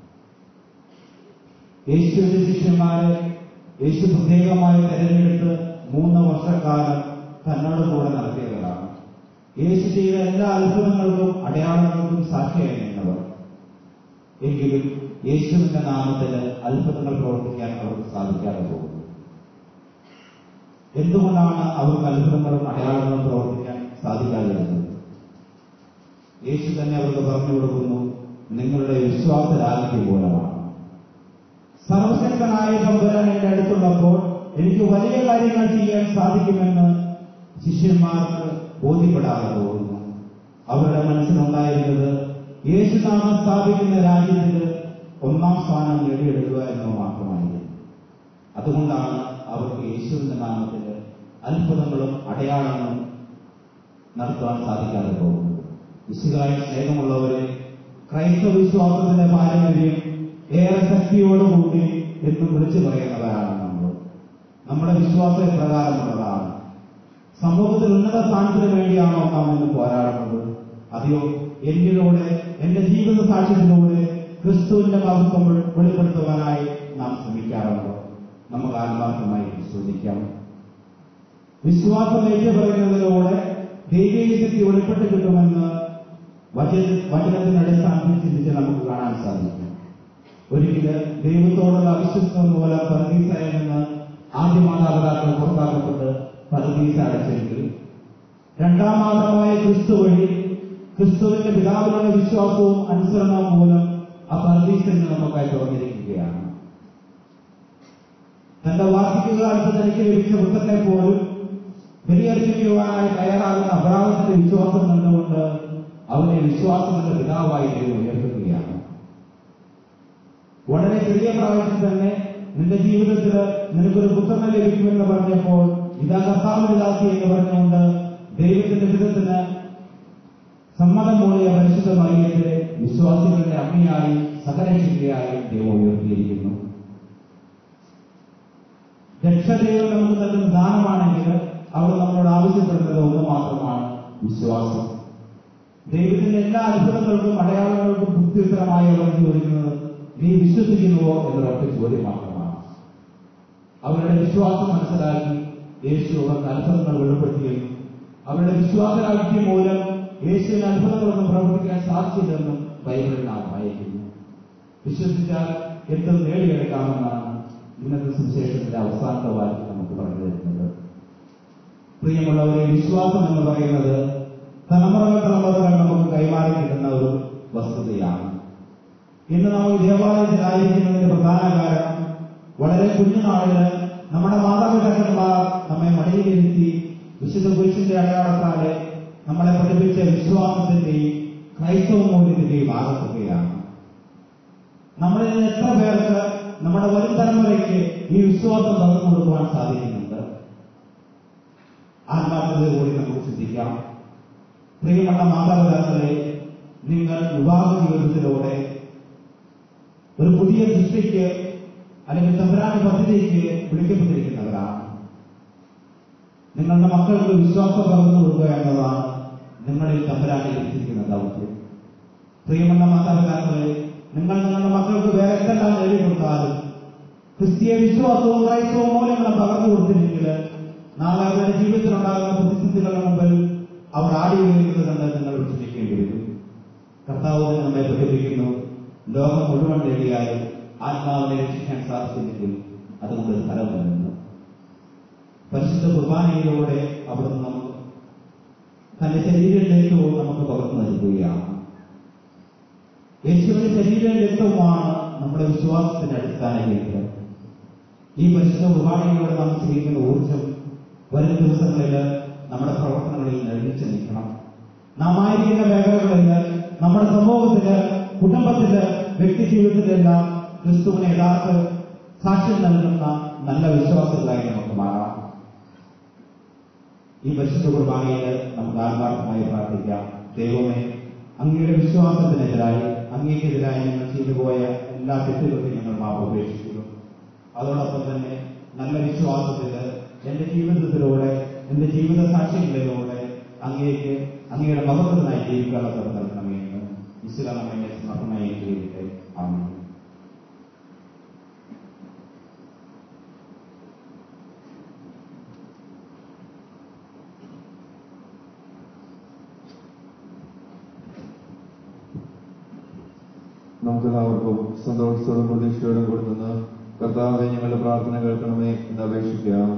യേശുവിന്റെ ശിഷ്യന്മാരെ യേശു പ്രത്യേകമായി തെരഞ്ഞെടുത്ത് മൂന്ന് വർഷക്കാലം തന്നോട് കൂടെ നടത്തിയവരാണ്. യേശു ചെയ്ത എല്ലാ അത്ഭുതങ്ങൾക്കും അടയാളങ്ങൾക്കും സാക്ഷിയായി നിന്നവർ. എങ്കിലും യേശുവിന്റെ നാമത്തിൽ അത്ഭുതങ്ങൾ പ്രവർത്തിക്കാൻ അവർക്ക് സാധിക്കാതെ പോകുന്നു. എന്തുകൊണ്ടാണ് അവർക്ക് അത്ഭുതങ്ങളും അടയാളങ്ങളും പ്രവർത്തിക്കാൻ സാധിക്കാതെ വരുന്നത്? യേശു തന്നെ അവർക്ക് പറഞ്ഞു കൊടുക്കുന്നു, നിങ്ങളുടെ വിശ്വാസരാഹിത്യം മൂലമാണ്. സർവശക്തനായ തമ്പുരാൻ എന്റെ അടുത്തുള്ളപ്പോൾ എനിക്ക് വലിയ കാര്യങ്ങൾ ചെയ്യാൻ സാധിക്കുമെന്ന് ശിഷ്യന്മാർക്ക് ബോധ്യപ്പെടാതെ പോകുന്നു. അവരുടെ മനസ്സിലുണ്ടായിരുന്നത് യേശുനാമം സ്ഥാപിക്കുന്ന രാജ്യത്തിൽ ഒന്നാം സ്ഥാനം നേടിയെടുക്കുക എന്നത് മാത്രമായിരുന്നു. അതുകൊണ്ടാണ് അവർക്ക് യേശുവിന്റെ നാമത്തിൽ അത്ഭുതങ്ങളും അടയാളങ്ങളും നടത്തുവാൻ സാധിക്കാതെ പോകുന്നത്. വിശുദ്ധായ സ്നേഹമുള്ളവരെ, ക്രൈസ്തവ വിശ്വാസത്തിന്റെ പാരമ്പര്യം ഏറെ ശക്തിയോടുകൂടി എന്നും വിളിച്ചു പറയുന്നവരാണ് നമ്മൾ. നമ്മുടെ വിശ്വാസ പ്രകാരമുള്ളതാണ്. സമൂഹത്തിൽ ഉന്നത സ്ഥാനത്തിന് വേണ്ടിയാണോ നാം ഇന്ന് പോരാടുന്നത്? അതെയോ എന്നിലൂടെ എന്റെ ജീവിത സാക്ഷ്യത്തിലൂടെ ക്രിസ്തുവിന്റെ മഹത്വം വെളിപ്പെടുത്തുവാനായി നാം ശ്രമിക്കാറുണ്ടോ? നമുക്ക് ആത്മാർത്ഥമായി ശ്രദ്ധിക്കാം. വിശ്വാസം ഏറ്റുപറയുന്നതിലൂടെ ദൈവീക ശക്തി വെളിപ്പെട്ട് കിട്ടുമെന്ന് വചന വചനത്തിന്റെ അടിസ്ഥാനത്തിൽ ചിന്തിച്ച് നമുക്ക് കാണാൻ സാധിക്കും. ഒരിക്കല് ദൈവത്തോടുള്ള അവിശ്വസ്ത മൂലം പരദീസയിൽ നിന്ന് ആദ്യ മാതാപിതാക്കൾ പുറത്താക്കപ്പെട്ട് പരദീസ അടച്ചെങ്കിൽ രണ്ടാം മാതാവായ ക്രിസ്തു വഴി ക്രിസ്തുവിന്റെ പിതാവിനുള്ള വിശ്വാസവും അനുസരണവും മൂലം ആ പരദീസയിൽ നമുക്കായി തുറന്നിരിക്കുകയാണ്. തന്റെ വാർദ്ധക്യകാലത്ത് തനിക്ക് ലഭിച്ച പുത്രനെ പോലും ബലിയർപ്പിക്കുവാനായി തയ്യാറാകുന്ന അബ്രാഹത്തിന്റെ വിശ്വാസം കണ്ടുകൊണ്ട് അവനെ വിശ്വാസത്തിന്റെ പിതാവായി ദൈവം ഉയർത്തുകയാണ്. വളരെ ചെറിയ പ്രായത്തിൽ തന്നെ നിന്റെ ജീവിതത്തിൽ നിനക്കൊരു പുത്രനെ ലഭിക്കുമെന്ന് പറഞ്ഞപ്പോൾ ഇതാ കർത്താവിനിതാക്കി എന്ന് പറഞ്ഞുകൊണ്ട് ദൈവത്തിന്റെ ഹിതത്തിന് സമ്മതം മൂടിയ പരിശുദ്ധ മറിയത്തെ വിശ്വാസികളുടെ അമ്മയായി സഹരക്ഷിക്കുകയായി ദൈവം ഉയർത്തിയിരിക്കുന്നു. രക്ഷദൈവം നമുക്ക് നൽകുന്ന ദാനമാണെങ്കിൽ അവർ നമ്മളോട് ആവശ്യപ്പെടുന്നത് ഒന്ന് മാത്രമാണ്, വിശ്വാസം. ദൈവത്തിന്റെ എല്ലാ അത്ഭുതങ്ങൾക്കും അടയാളങ്ങൾക്കും പ്രത്യുത്തരമായി അവർ ചോദിക്കുന്നത് നീ വിശ്വസിക്കുന്നുവോ എന്നൊരൊറ്റ ചോദ്യം മാത്രമാണ്. അവരുടെ വിശ്വാസം മനസ്സിലാക്കി യേശു അവർക്ക് അത്ഭുതങ്ങൾ വെളിപ്പെടുത്തുകയും അവരുടെ വിശ്വാസരാഹിത്യം മൂലം യേശുവിന് അത്ഭുതങ്ങളൊന്നും പ്രവർത്തിക്കാൻ സാധിച്ചില്ലെന്നും ബൈബിളിൽ നാം വായിക്കുന്നു. വിശ്വസിച്ചാൽ എന്തും നേടിയെടുക്കാമെന്നാണ് ഇന്നത്തെ സുവിശേഷത്തിന്റെ അവസാനത്തെ വാക്യം നമുക്ക് പറഞ്ഞു തരുന്നത്. പ്രിയമുള്ളവരെ, വിശ്വാസം എന്ന് പറയുന്നത് തലമുറകൾ തലമുറകൾ നമുക്ക് കൈമാറി കിട്ടുന്ന ഒരു വസ്തുതയാണ്. ഇന്ന് നമ്മൾ ദേവാലയത്തിലായിരിക്കുന്നതിന്റെ പ്രധാന കാരണം വളരെ കുഞ്ഞുനാളില് നമ്മുടെ മാതാപിതാക്കന്മാർ നമ്മെ മടിയിലിരുത്തി വിശുദ്ധ കുരിശിന്റെ അടയാളത്താലെ നമ്മളെ പഠിപ്പിച്ച വിശ്വാസത്തിന്റെയും ക്രൈസ്തവ മൂല്യത്തിന്റെയും ആകത്തുകയാണ്. നമ്മളിൽ നിന്ന് എത്ര പേർക്ക് നമ്മുടെ വരും തലമുറയ്ക്ക് ഈ വിശ്വാസം പകർന്നു കൊടുക്കുവാൻ സാധിക്കുന്നുണ്ട്? ആത്മാർത്ഥതയോടെ നമുക്ക് ചിന്തിക്കാം. പ്രിയമുള്ള മാതാപിതാക്കളെ, നിങ്ങൾ വിവാഹ ജീവിതത്തിലൂടെ ഒരു പുതിയ സൃഷ്ടിക്ക് അല്ലെങ്കിൽ തമ്പുരാന്റെ പദ്ധതിക്ക് വിളിക്കപ്പെട്ടിരിക്കുന്നവരാണ്. നിങ്ങളുടെ മക്കൾക്ക് വിശ്വാസം പകർന്നു കൊടുക്കുക എന്നതാണ് നിങ്ങളിൽ തമ്പുരാനെ ലഭിച്ചിരിക്കുന്ന ദൗത്യം. പ്രിയമുള്ള മാതാപിതാക്കളെ, നിങ്ങൾ നിങ്ങളുടെ മക്കൾക്ക് വേറെ എന്തെല്ലാം നേടിക്കൊടുത്താലും ക്രിസ്തീയ വിശ്വാസവും ക്രൈസ്തവ മൂല്യങ്ങളും പകർന്നു കൊടുത്തില്ലെങ്കിൽ നാളെ അവരുടെ ജീവിതത്തിലുണ്ടാകുന്ന പ്രതിസന്ധികളുടെ മുമ്പിൽ അവർ ആടി വീഴുന്നത് കണ്ട് നിങ്ങൾ ചിന്തിക്കേണ്ടി വരും. കർത്താവ് നമ്മെ പഠിപ്പിക്കുന്നു, ലോകം മുഴുവൻ നേടിയാലും ആത്മാവിനെ രക്ഷിക്കാൻ സാധിച്ചില്ലെങ്കിൽ അതുകൊണ്ട് ഫലമില്ലെന്ന്. പരിശുദ്ധ കുർബാനയിലൂടെ അവിടുന്ന് നമുക്ക് തന്റെ ശരീരത്തിലേക്ക് നമുക്ക് പകർന്നു നൽകുകയാണ്. യേശുവിന്റെ ശരീരം രക്തവുമാണ് നമ്മുടെ വിശ്വാസത്തിന്റെ അടിസ്ഥാന കേന്ദ്രം. ഈ പരിശുദ്ധ കുർബാനയിലൂടെ നാം ചെയ്യുന്ന ഊർജം വരും ദിവസങ്ങളിൽ നമ്മുടെ പ്രവർത്തനങ്ങളിൽ നിർമ്മിച്ചു നിൽക്കണം. നാം ആയിരിക്കുന്ന മേഖലകളിൽ, നമ്മുടെ സമൂഹത്തില്, കുടുംബത്തില്, വ്യക്തി ജീവിതത്തിലെല്ലാം ക്രിസ്തുവിനെ യഥാർത്ഥ സാക്ഷ്യം നൽകുന്ന നല്ല വിശ്വാസങ്ങളായി നമുക്ക് മാറാം. ഈ പരിശുദ്ധ കുർബാനയിൽ നമുക്ക് ആത്മാർത്ഥമായി പ്രാർത്ഥിക്കാം. ദൈവമേ, അങ്ങയുടെ വിശ്വാസത്തിനെതിരായി, അങ്ങേക്കെതിരായി ഞങ്ങൾ ചെയ്തുപോയ എല്ലാ തെറ്റുകൾക്കും ഞങ്ങൾ മാപ്പ് ഉപേക്ഷിക്കുന്നു. അതോടൊപ്പം തന്നെ നല്ല വിശ്വാസത്തില് എന്റെ ജീവിതത്തിലൂടെ, എന്റെ ജീവിത സാക്ഷ്യങ്ങളിലൂടെ അങ്ങേക്ക് അങ്ങയുടെ മഹത്വത്തിനായി ജീവിക്കാനുള്ള കൃപ നൽകണമേ എന്ന് ഇസ്ലാം നമ്മെ സമർപ്പണമായി ചെയ്തിട്ട് ആമേൻ. നമുക്കെല്ലാവർക്കും സന്തോഷത്തോടും പ്രതീക്ഷയോടും കൊടുത്തുന്ന കർത്താവെ ഞങ്ങളുടെ പ്രാർത്ഥന കേൾക്കണമേ എന്ന് അപേക്ഷിക്കാം.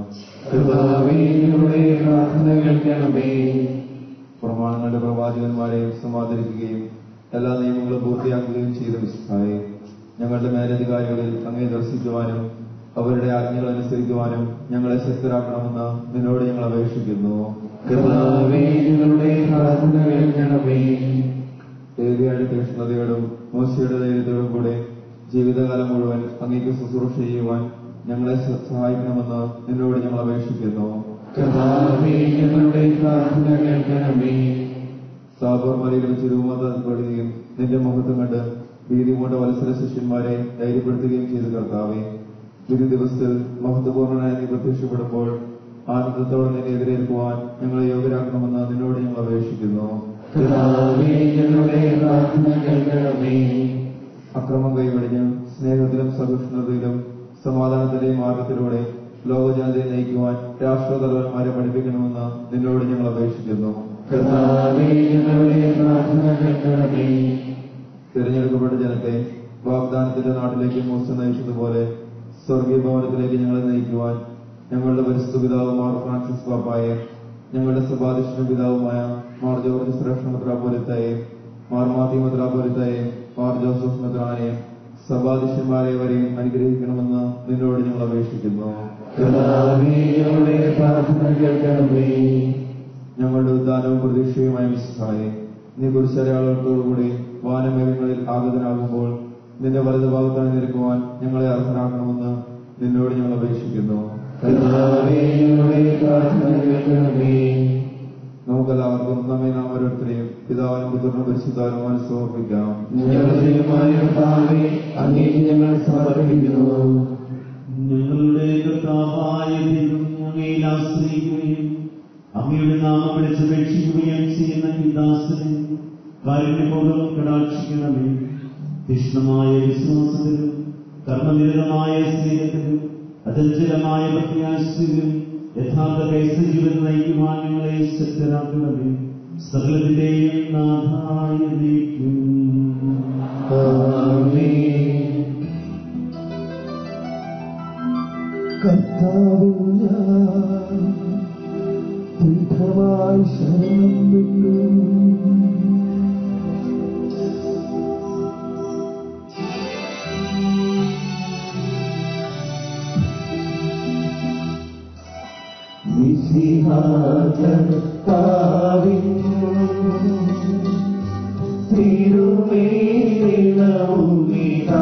പ്രമാണങ്ങളുടെ പ്രവാചകന്മാരെ സമാദരിക്കുകയും എല്ലാ നിയമങ്ങളും പൂർത്തിയാക്കുകയും ചെയ്ത വിശുദ്ധായി ഞങ്ങളുടെ മേലധികാരികളിൽ അങ്ങേ ദർശിക്കുവാനും അവരുടെ ആജ്ഞകൾ അനുസരിക്കുവാനും ഞങ്ങളെ ശക്തരാക്കണമെന്ന് നിന്നോട് ഞങ്ങൾ അപേക്ഷിക്കുന്നു. ഏകയായ തീക്ഷ്ണതയോടും മോശയുടെ ധൈര്യത്തോടും കൂടെ ജീവിതകാലം മുഴുവൻ അങ്ങേക്ക് ശുശ്രൂഷ ചെയ്യുവാൻ ഞങ്ങളെ സഹായിക്കണമെന്ന് നിന്നോട് ഞങ്ങൾ അപേക്ഷിക്കുന്നു. സാബോർ മലയിൽ വെച്ച് രൂപപ്പെടുകയും നിന്റെ മുഖത്തും കണ്ട് ഭീതി കൊണ്ട വത്സര ശിഷ്യന്മാരെ ധൈര്യപ്പെടുത്തുകയും ചെയ്ത കർത്താവെ, വിധി ദിവസത്തിൽ മഹത്വപൂർണനായി നീ പ്രത്യക്ഷപ്പെടുമ്പോൾ ആനന്ദത്തോടെ നിന്നെ എതിരേൽക്കുവാൻ ഞങ്ങളെ യോഗ്യരാക്കണമെന്ന് നിന്നോട് ഞങ്ങൾ അപേക്ഷിക്കുന്നു. അക്രമം കൈവെടിഞ്ഞ് സ്നേഹത്തിലും സഹിഷ്ണുതയിലും സമാധാനത്തിന്റെയും മാർഗത്തിലൂടെ ലോകജനതയെ നയിക്കുവാൻ രാഷ്ട്രതലവന്മാരെ പഠിപ്പിക്കണമെന്ന് നിന്നോട് ഞങ്ങൾ അപേക്ഷിക്കുന്നു. തിരഞ്ഞെടുക്കപ്പെട്ട ജനത്തെ വാഗ്ദാനത്തിന്റെ നാട്ടിലേക്ക് മൂസ നയിച്ചതുപോലെ സ്വർഗീയ ഭവനത്തിലേക്ക് ഞങ്ങളെ നയിക്കുവാൻ ഞങ്ങളുടെ പരിശുദ്ധ പിതാവ് മാർ ഫ്രാൻസിസ് പാപ്പായെ, ഞങ്ങളുടെ സഭാധ്യക്ഷ പിതാവുമായ മാർ ജോർജ് ശ്രേഷ്ഠ മെത്രാപ്പോലീത്തയെ, മാർ മാത്യു മെത്രാപ്പോലീത്തയെ, മാർ ജോസഫ് മെത്രാനെ, സഭാധ്യക്ഷന്മാരെ വരെയും അനുഗ്രഹിക്കണമെന്ന് നിന്നോട് ഞങ്ങൾ അപേക്ഷിക്കുന്നു. ഞങ്ങളുടെ ഉദ്ധാനവും പ്രതീക്ഷയുമായ മിശിഹായെ, നീ കുരിശടയാളത്തോടുകൂടി വാനമേഘങ്ങളിൽ ആഗതനാകുമ്പോൾ നിന്റെ വലതു ഭാഗത്തായി നിൽക്കുവാൻ ഞങ്ങളെ അർഹനാക്കണമെന്ന് നിന്നോട് ഞങ്ങൾ അപേക്ഷിക്കുന്നു. നമുക്കെല്ലാവർക്കും നമ്മെ നാം ഓരോരുത്തരെയും പിതാവിനും പുത്രനും പരിശുദ്ധാത്മാവിനും സമർപ്പിക്കാം. ഞങ്ങളുടെ കർത്താവായ ദൈവം, അങ്ങയിൽ ആശ്രയിക്കുകയും അങ്ങയുടെ നാമം വിളിച്ചപേക്ഷിക്കുകയും ചെയ്യുന്ന ഈ ദാസനെ കാരുണ്യപൂർവ്വം കടാക്ഷിക്കണമേ. തീക്ഷ്ണമായ വിശ്വാസത്തിലും കർമ്മനിരതമായ സ്നേഹത്തിലും അചഞ്ചലമായ പ്രത്യാശയിലും യഥാർത്ഥ കൈസ ജീവിതം നയിക്കുവാൻ ഞങ്ങളെ ശക്തരാക്കണമേ. സകലത്തിന്റെയും നാഥായ ദൈവം. കർത്താവിൽ ഞാൻ ദീർഘമായി ശരണം വിട്ടു. കർത്താവിൻ തിരുമേനിലൗകിതാ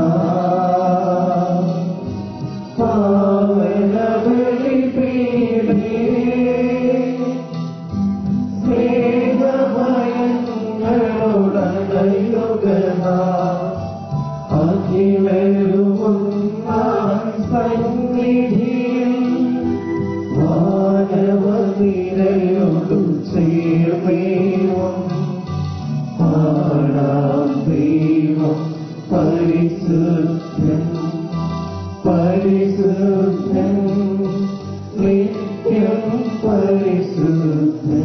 പരിശുദ്ധൻ നിത്യം പരിശുദ്ധൻ.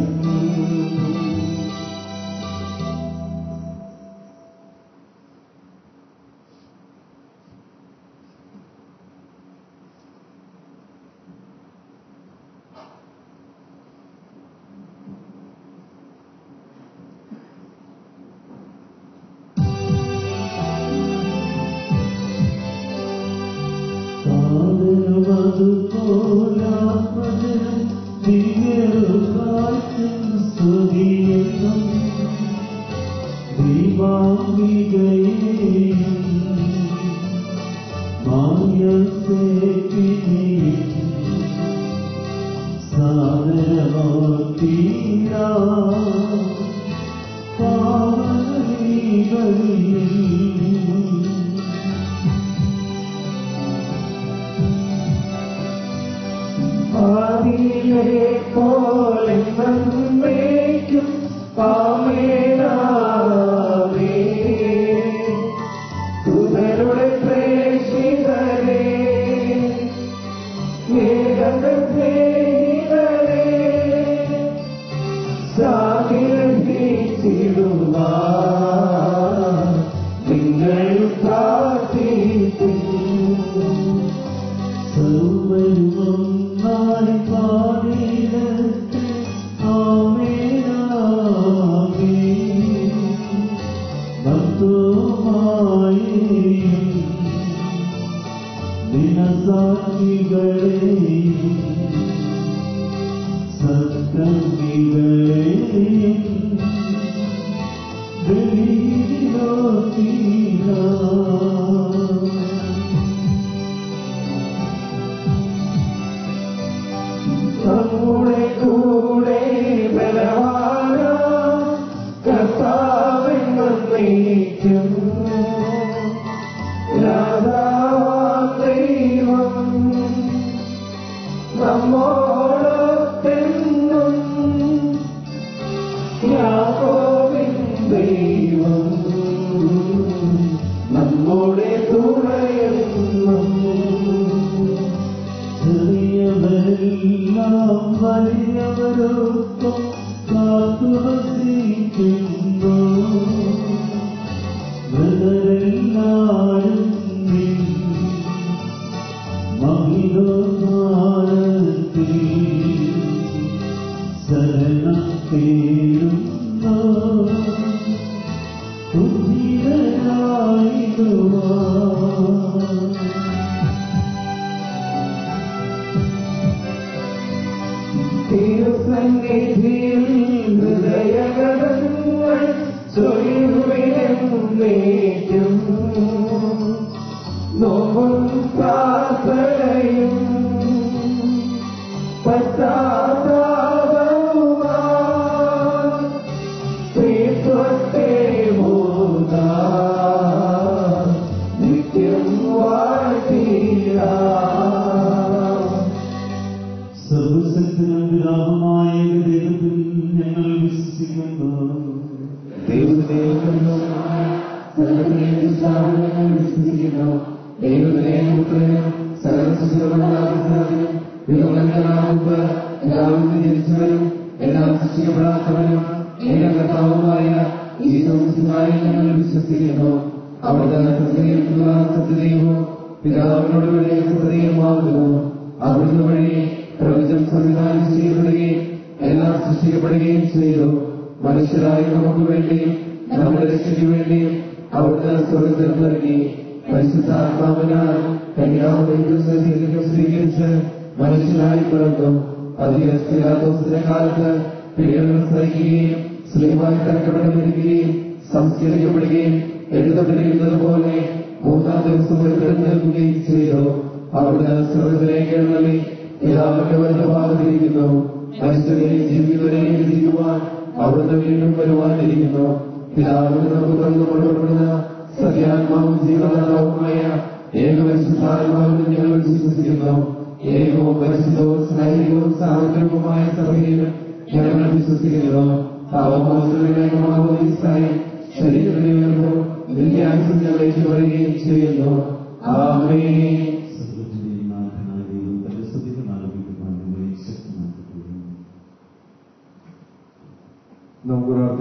ശരീരത്തിനെ ഞങ്ങളെ പറയുകയും ചെയ്യുന്നു. ആമേൻ.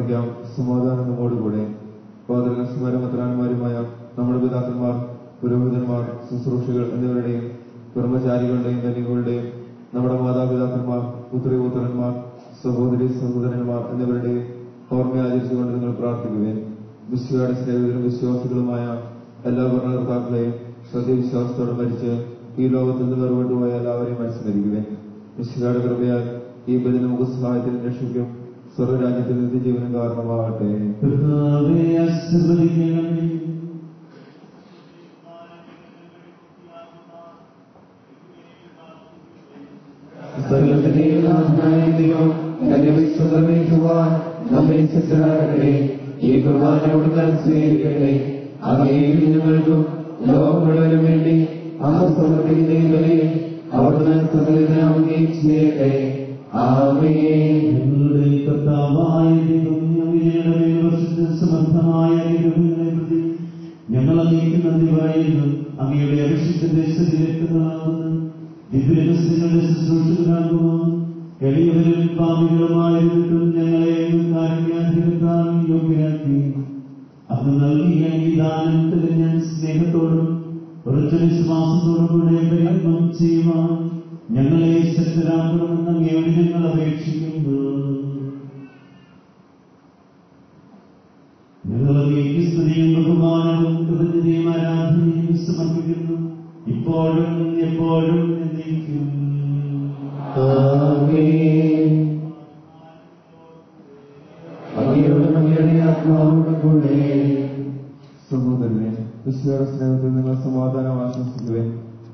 പ്രാർത്ഥിക്കാം. സമാധാനം നമ്മോടുകൂടെ. ഫാദർമാരും മെത്രാന്മാരുമായ നമ്മുടെ പിതാക്കന്മാർ, പുരോഹിതന്മാർ, ശുശ്രൂഷകൾ എന്നിവരുടെയും കർമ്മചാരികളുടെയും ധനികളുടെയും നമ്മുടെ മാതാപിതാക്കന്മാർ, പുത്രിപുത്രന്മാർ, സഹോദരി സഹോദരന്മാർ എന്നിവരുടെയും ഓർമ്മ ആചരിച്ചുകൊണ്ട് നിങ്ങൾ പ്രാർത്ഥിക്കുകയും മിശിഹായുടെ സ്നേഹിതരും വിശ്വാസികളുമായ എല്ലാ ഭരണകർത്താക്കളെയും സത്യവിശ്വാസത്തോടെ മരിച്ച് ഈ ലോകത്തിൽ നിന്ന് വേർപെട്ടുപോയ എല്ലാവരെയും അനുസ്മരിക്കുകയും മിശിഹായുടെ കൃപയാൽ ഈ ബലി നമുക്ക് സഹായത്തിനും രക്ഷിക്കും സ്വർഗരാജ്യത്തിൽ നിത്യജീവനും കാരണമാകട്ടെ. നമ്മെ ശിക്ഷണേ ഈ കുർബാനയോട് സ്വീകരിക്കട്ടെ. അങ്ങയിൽ നിങ്ങൾക്കും ലോകം മുഴുവനും വേണ്ടി അങ്ങ് സമർപ്പിക്കുന്ന ബലിയെ അവിടുന്ന് സകലനാവുകയും ചെയ്യട്ടെ. ഞങ്ങളുടെ കർത്താവായ സമർത്ഥമായ ഞങ്ങൾ അങ്ങേക്ക് നന്ദി പറയുന്നു. അങ്ങയുടെ അഭിഷിക്തന്റെ ശരീരങ്ങളാകുന്ന ദിവ്യരഹസ്യങ്ങളുടെ ശുശ്രൂഷകരാകുവാൻ എളിയവരും പാപികളുമായിരുന്നിട്ടും ഞങ്ങളെ കാരുണ്യാധികത്താൽ യോഗ്യരാക്കി. അന്ന് നൽകിയ ഈ ദാനത്തിൽ ഞാൻ സ്നേഹത്തോടും ഉറച്ച വിശ്വാസത്തോടും കൂടെ പ്രയത്നം ചെയ്യുവാൻ ഞങ്ങളെ ശക്തരാക്കണമെന്ന് അങ്ങയോട് ഞങ്ങൾ അപേക്ഷിക്കുന്നു. ഞങ്ങൾ അങ്ങേക്ക് സ്തുതിയും ബഹുമാനവും കൃതജ്ഞതയും ആരാധനയും സമർപ്പിക്കുന്നു, ഇപ്പോഴും എപ്പോഴും എന്നേക്കും. സഹോദരനെ, വിശ്വാസ സ്നേഹത്തിൽ നിങ്ങൾ സമാധാനം ആശംസിക്കുവാൻ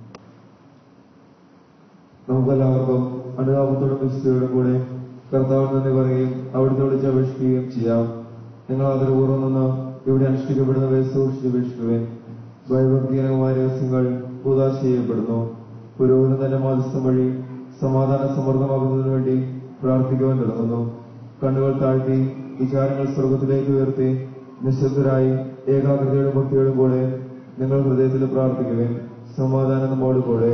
നമുക്കെല്ലാവർക്കും അനുതാപത്തോടും വിശുദ്ധിയോടും കൂടെ കർത്താവിൽ നന്ദി പറയുകയും അവിടുത്തെ വിളിച്ച് അപേക്ഷിക്കുകയും ചെയ്യാം. നിങ്ങൾ ആദരപൂർവ്വം നിന്ന് ഇവിടെ അനുഷ്ഠിക്കപ്പെടുന്നവയെ സൂക്ഷിച്ചപേക്ഷിക്കുവാൻ ഭയഭക്തിജനകമായ രഹസ്യങ്ങൾ കൂതാശ ചെയ്യപ്പെടുന്നു. പുരോഹിതൻ തന്റെ മാധ്യസ്ഥം വഴി സമാധാനം സമൃദ്ധമാകുന്നതിനു വേണ്ടി പ്രാർത്ഥിക്കുവാൻ തുടങ്ങുന്നു. കണ്ണുകൾ താഴ്ത്തി വിചാരങ്ങൾ സ്വർഗത്തിലേക്ക് ഉയർത്തി നിശബ്ദരായി ഏകാഗ്രതയോടും ഭക്തിയോടും കൂടെ നിങ്ങൾ ഹൃദയത്തിൽ പ്രാർത്ഥിക്കുവാൻ സമാധാനം നമ്മോട് കൂടെ.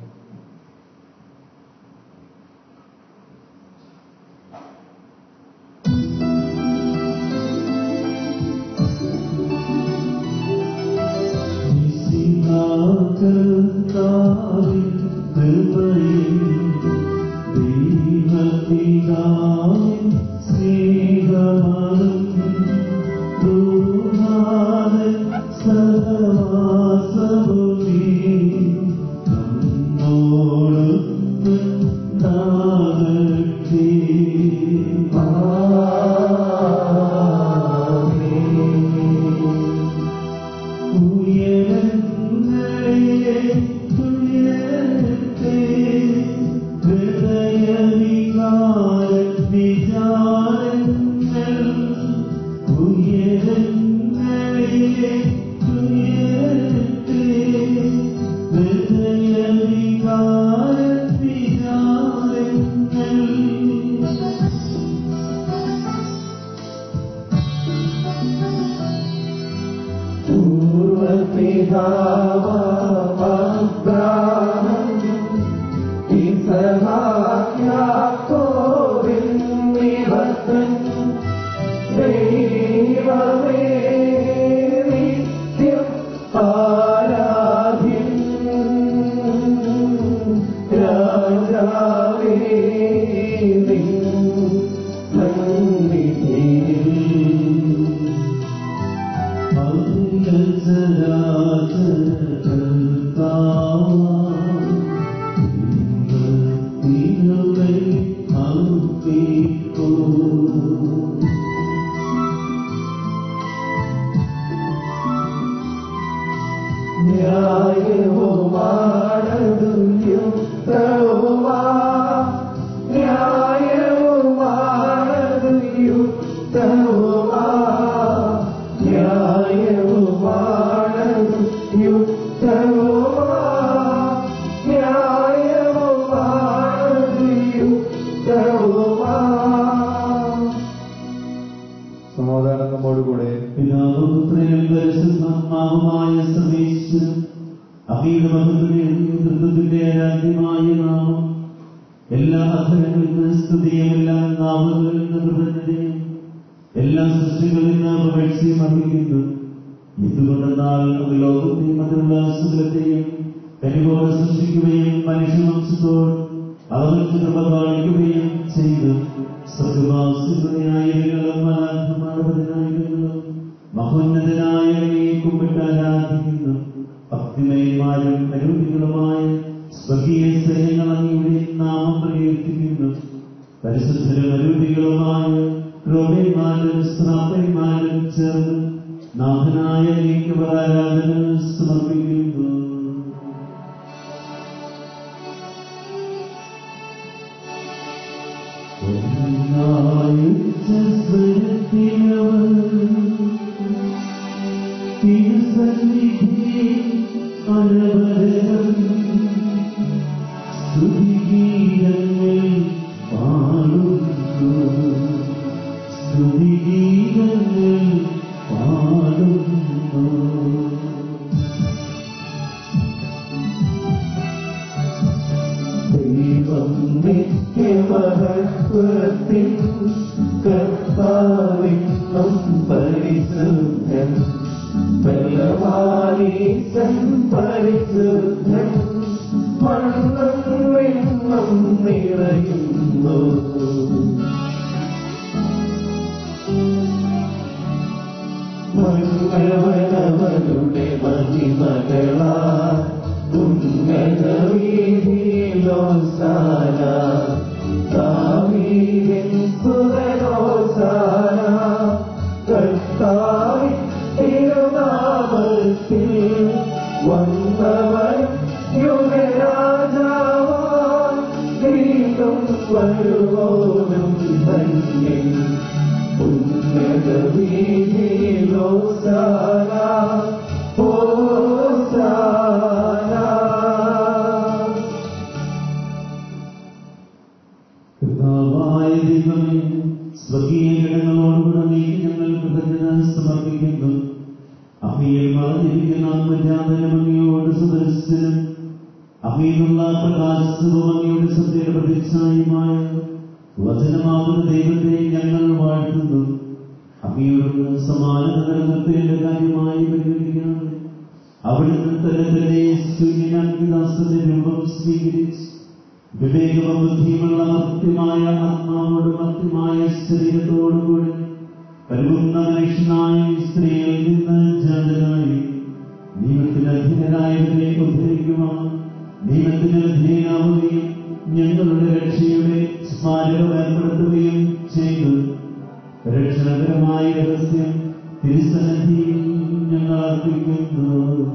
സമാധാനം നമ്മോടുകൂടെ. അങ്ങയുടെ ആരാധ്യമായ നാമം എല്ലാ അധരങ്ങളിൽ നിന്ന് സ്തുതിയും എല്ലാ നാമങ്ങളിൽ നിന്ന് കൃതജ്ഞതയും എല്ലാ സൃഷ്ടികളിൽ നിന്ന് പുകഴ്ചയും അർഹിക്കുന്നു. എന്തുകൊണ്ടെന്നാൽ ലോകത്തെയും അതിലുള്ള സകലത്തെയും കനിവോടെ സൃഷ്ടിക്കുകയും മനുഷ്യവംശത്തോട് അവർക്ക് കൃപ കാണിക്കുകയും ചെയ്തു. സ്വർഗ്ഗവാസികളായിരങ്ങളും മലാഖമാരപതിനായിരങ്ങളും മഹോന്നതനായ കുമ്പിട്ട് ആരാധിക്കുന്നു. ഭക്തിമയന്മാരും അരൂപികളുമായ സ്വർഗീയ സൈന്യങ്ങൾ അങ്ങയുടെ നാമം പ്രകീർത്തിക്കുന്നു. പരിശുദ്ധരും അരൂപികളുമായ ക്രോവന്മാരും സ്ത്രാപ്പന്മാരും ചേർന്ന് നാഥനായ അങ്ങേക്ക് ആരാധന സമർപ്പിക്കുന്നു. സ്തുതിഗീതങ്ങൾ പാടുന്നു, സ്തുതിഗീതങ്ങൾ പാടുന്നു. ദൈവം നിത്യമഹത്വത്തിൻ കർത്താവിന്നും പരിശുദ്ധൻ, ബലവാനീശൻ പരിശുദ്ധൻ, മണ്ണും വിണ്ണും നിറയുന്നു. മംഗളവനവരുടെ മഹിമകളാ ഉന്നത വീതിയിലോസാന, ദാവീദിൻ സുതരോസാന, കർത്താവിൻ തിരുനാമത്തിൽ വന്നവൻ യുഗരാജാവാൻ, വീണ്ടും വരുവോനും തന്നെ. ഉന്നത വീതിയിലോസാന, ഹോസാന. കർത്താവായ ദൈവമേ, സ്വർഗീയ ഗണങ്ങളോടുകൂടെ നീ ഞങ്ങൾ കൃതജ്ഞത സമർപ്പിക്കുന്നു. അങ്ങയിൽ മറഞ്ഞിരിക്കുന്ന ആത്മജാതനം അങ്ങയോട് സദൃശനും അങ്ങയിലുള്ള പ്രകാശവും അങ്ങയുടെ സത്യയുടെ പ്രതിച്ഛായമായ വചനമാകുന്ന ദൈവത്തെ ഞങ്ങൾ വാഴ്ത്തുന്നു. അങ്ങയോട് സമാനത നിർത്തേണ്ട കാര്യമായി പരിഗണിക്കാതെ അവിടുന്ന് തന്നെ തന്നെ ശൂന്യനാക്കി ദാസന്റെ രൂപം സ്വീകരിച്ച് വിവേകവും ബുദ്ധിയുമുള്ള മത്യമായ ആത്മാവോട് മത്യമായ ശരീരത്തോടുകൂടി കരുവുന്ന മനുഷ്യനായ സ്ത്രീയിൽ നിന്ന് ജാതനായി നിയമത്തിന് അധീനരായവരെ ഉദ്ധരിക്കുവാൻ നിയമത്തിന് അധീനാവുകയും ഞങ്ങളുടെ രക്ഷയുടെ സ്മാരകം ഏർപ്പെടുത്തുകയും ചെയ്തു. രക്ഷണകരമായ രഹസ്യം തിരുസന്നിധിയിൽ ഞങ്ങൾ അർപ്പിക്കുന്നു.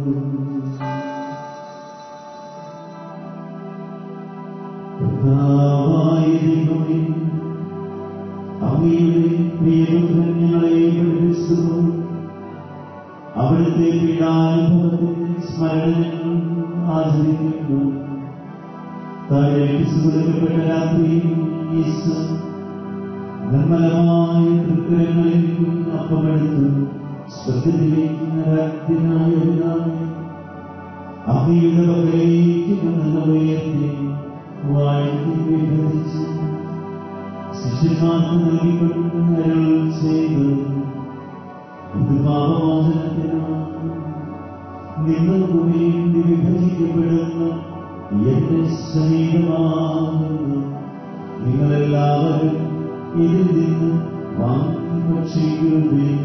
കർത്താവായ ദൈവമേ, അങ്ങയുടെ പ്രിയപുത്രൻ ഞങ്ങളെ പഠിപ്പിച്ചു. അവിടുത്തെ പീഡാനുഭവത്തിന്റെ സ്മരണ ഞങ്ങൾ ആചരിക്കുന്നു. താഴേക്ക് കൊടുക്കപ്പെട്ട രാത്രിയിൽ ഈശോ നിർമ്മലമായ തൃക്കരങ്ങളിൽ അപ്പമെടുത്ത് സ്വർഗ്ഗത്തിലേക്ക് ആരാധ്യനായ പിതാവേ, അങ്ങയുടെ പക്കലേക്ക് ഉയർത്തി വാഴ്ത്തി വിഭജിച്ച് ശിഷ്യന്മാർക്ക് നൽകിക്കൊണ്ട് അരുൾ ചെയ്ത്, ഇത് പാപമോചനത്തിനാണ്, നിങ്ങൾക്ക് വേണ്ടി വിഭജിക്കപ്പെടുന്ന എന്റെ ശരീരമാകുന്നു. നിങ്ങളെല്ലാവരും ഇതിൽ നിന്ന് വാങ്ങി ഭക്ഷിക്കുകയും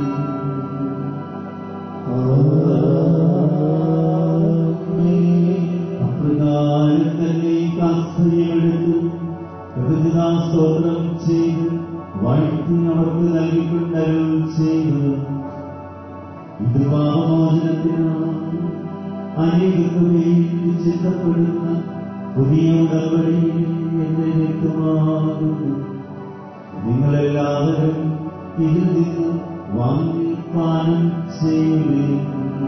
അപ്രകാരം തന്നെ കാസ്തയെടുത്ത് സ്തോത്രം ചെയ്ത് വാഴ്ത്തി അവർക്ക് നൽകിക്കൊണ്ട് അരുൾ ചെയ്ത്, ഇത് പാപമോചനത്തിനാണ്, അനേകർക്ക് വേണ്ടി ചിന്തപ്പെടുന്ന പുതിയ ഉടമ്പടിയിൽ എന്നെ വ്യക്തമാകുന്നു. നിങ്ങളെല്ലാവരും ഇതിൽ നിന്ന് വാങ്ങി പാനം ചെയ്യുകയും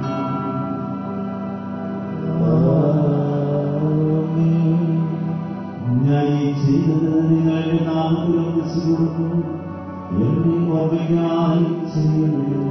ഞാൻ ഈ ചെയ്തത് നിങ്ങളുടെ നാമത്തിലും വെച്ചു കൊടുക്കും. എന്നെ ഓർമ്മയ്ക്കായി ചെയ്യുകയും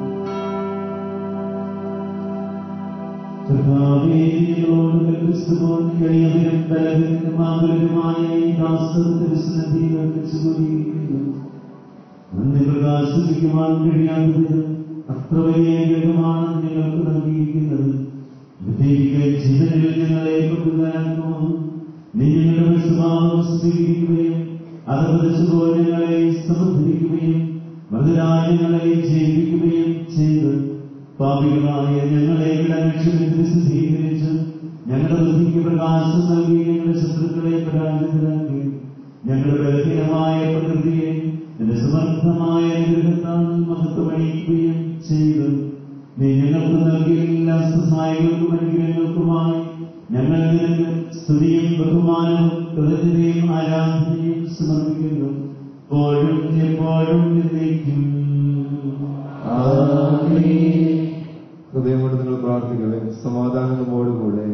ോട് ക്രിസ്തുപോൽ കഴിയവരും ബലഹീനമായ ഈ ദാസർ തിരുസന്നിധിയിൽ വെച്ചുകൊണ്ടിരിക്കുന്നു. നന്ദി പ്രകാശിപ്പിക്കുവാൻ കഴിയാത്തത് അത്ര വലിയ അനുഗ്രഹമാണ് ഞങ്ങൾക്ക് നൽകിയിരിക്കുന്നത്. പ്രത്യേക ജീവനിൽ ഞങ്ങളെ കൊണ്ടുവരാനോ നീ ഞങ്ങളുടെ സ്വഭാവം സ്വീകരിക്കുകയും അത് പതിച്ചുപോലെ ഞങ്ങളെ സമർപ്പിക്കുകയും മൃതരായ ഞങ്ങളെ ജയിപ്പിക്കുകയും ചെയ്ത് പാപികളായ ഞങ്ങളെ ലക്ഷ്യത്തിൽ സ്ഥിരീകരിച്ച് ഞങ്ങളുടെ ബുദ്ധിക്ക് പ്രകാശം നൽകി ഞങ്ങളുടെ ശത്രുക്കളെ പരാജിതരാക്കി ഞങ്ങളുടെ ബലഹീനമായ പ്രകൃതിയെ എന്റെ സമർത്ഥമായ അനുഗ്രഹത്താൽ മഹത്വമണിയിക്കുകയും ചെയ്ത് നീ ഞങ്ങൾക്ക് നൽകിയ എല്ലാ സഹായങ്ങൾക്കും അനുഗ്രഹങ്ങൾക്കുമായി ഞങ്ങൾ നിനക്ക് സ്തുതിയും ബഹുമാനവും കൃതജ്ഞതയും ആരാധനയും സമർപ്പിക്കുന്നു. എപ്പോഴും എപ്പോഴും എന്നേക്കും. ഹൃദയം കൊണ്ട് നിങ്ങൾ പ്രാർത്ഥിക്കവേ. സമാധാനം നമ്മോടുകൂടെ.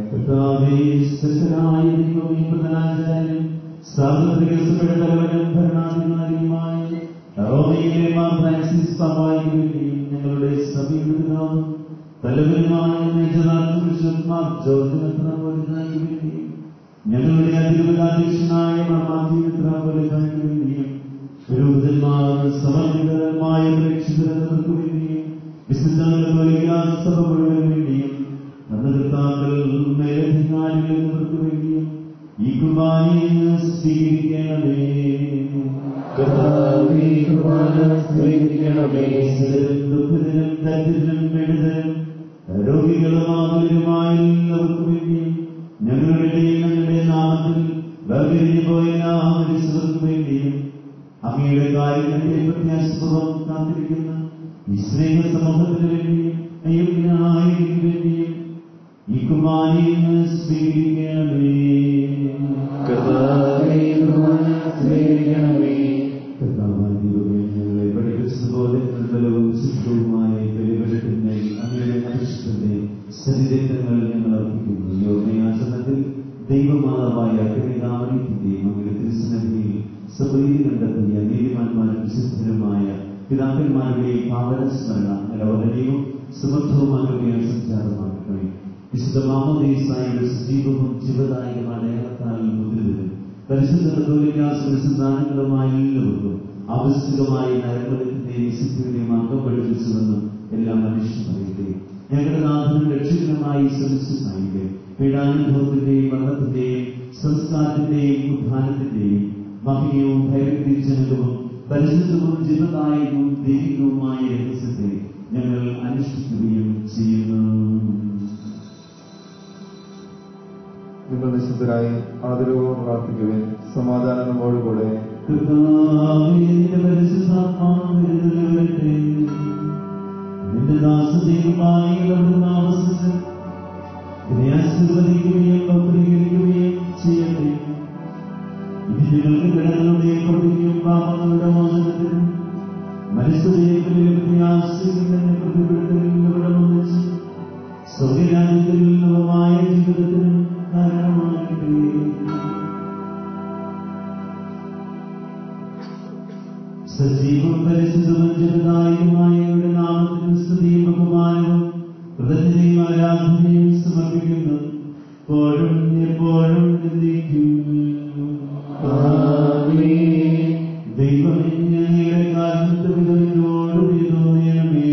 സാർവത്രിക സഭയുടെ തലവനും ഭരണാധികാരിയുമായ റോമയിലെ മാർ ഫ്രാൻസിസ് പാപ്പായ്ക്ക് വേണ്ടിയും ഞങ്ങളുടെ സഭയുടെ പിതാവും തലവനുമായ മാർ ജോർജ് മെത്രാപ്പൊലീത്തായ്ക്ക് വേണ്ടിയും ഞങ്ങളുടെ അതിരൂപതാധ്യക്ഷനായ മാർ മാത്യു മെത്രാപ്പൊലീത്തായ്ക്ക് വേണ്ടിയും പുരോഹിതന്മാർ സമർപ്പിതമായ പ്രേക്ഷിതർക്ക് വേണ്ടിയും വിശുദ്ധ സഭ മുഴുവൻ വേണ്ടിയും ഭരണകർത്താക്കൾ മേലധികാരികൾ എന്നിവർക്ക് വേണ്ടിയും ഈ കുർബാനയെ സ്വീകരിക്കണമേ. ദുഃഖിതനും ദരിദ്രനും എഴുതനും രോഗികളും ആകുലരുമായ എല്ലാവർക്കും വേണ്ടിയും ഞങ്ങളുടെ ഞങ്ങളുടെ നാമത്തിൽ വേർപിരിഞ്ഞു പോയ എല്ലാവർക്കും വേണ്ടിയും അങ്ങയുടെ കാര്യത്തെ പ്രത്യാശപൂർവ്വം കാത്തിരിക്കുന്ന ഈ സ്നേഹ സമൂഹത്തിന് വേണ്ടിയും അയോഗ്യനായതിനു വേണ്ടിയും ഈ കുർബാനയെ സ്വീകരിക്കണമേ. ഞങ്ങളെ പഠിപ്പിച്ചതുപോലെ നിർമ്മലവും ശുദ്ധവുമായ ബലിപീഠത്തിന്റെ അങ്ങയുടെ അഭിഷിക്തന്റെ ശരീരങ്ങൾ ഞങ്ങൾ അർപ്പിക്കുന്നു. യോഗ്യാചരണത്തിൽ ദൈവമാതാവായ കന്യകാമറിയത്തിന്റെയും അങ്ങയുടെ തിരുസന്നിധിയിൽ സഭയിൽ കണ്ടെത്തിയ നീതിമാന്മാരും വിശുദ്ധരുമായ പിതാക്കന്മാരുടെയും പാവനസ്മരണ ലോകനീയവും സമർത്ഥവുമാകുകയും സംചാരമാക്കണമേ. വിശുദ്ധ മാമോദീസായുടെ സജീവവും ജീവദായകമായ അടയാളത്താൽ മുദ്രിതരും പരിശുദ്ധ കത്തോലിക്കാസന്താനങ്ങളുമായ എല്ലാവർക്കും ആവശ്യകമായ നരകത്തിന്റെയും വിശുദ്ധിയുടെയും അംഗം പഠിപ്പിച്ചുവെന്ന് എല്ലാ മനുഷ്യരും അറിയട്ടെ. ഞങ്ങളുടെ നാഥനും രക്ഷകനുമായി ശ്രമിച്ചതായിട്ട് പീഡാനുഭവത്തിന്റെയും മരണത്തിന്റെയും സംസ്കാരത്തിന്റെയും ഉദ്ധാനത്തിന്റെയും മഹിയവും ഭയഭക്തിജനകവും പരിശുദ്ധവും ജീവദായകവും ദൈവികവുമായ രഹസ്യത്തെ ഞങ്ങൾ അനുഷ്ഠിക്കുകയും ചെയ്യുന്നു. നിങ്ങൾ നിശബ്ദരായി ആദരവോടെ പ്രാർത്ഥിക്കുവേ. സമാധാനം നമ്മോടുകൂടെ. നിന്റെ ദാസദൈവമായിരിക്കുകയും പൗത്രീകരിക്കുകയും ചെയ്യട്ടെ. ഇത് ഞങ്ങൾക്ക് കിടങ്ങളുടെ കൊടുക്കുകയും പാപങ്ങളുടെ മോചനത്തിനും മനുഷ്യരുടെ ആശ്രയിക്കുന്നതിനെ പ്രതിപ്പെടുത്തലിലൂടെ ഒന്നിച്ച് സൗകര്യാജ്യത്തിൽ നവമായ ജീവിതത്തിനും കാരണമാകട്ടെ. സജീവം പരിശുദ്ധവും ജനദായകമായ നാമത്തിന് സ്തുതിയും ബഹുമാനവും കൃതജ്ഞതയും ആരാധനയും സമർപ്പിക്കുന്നു. എപ്പോഴും എപ്പോഴും ദൈവമേ അങ്ങയുടെ കാരണത്തോട് തോന്നിയമേ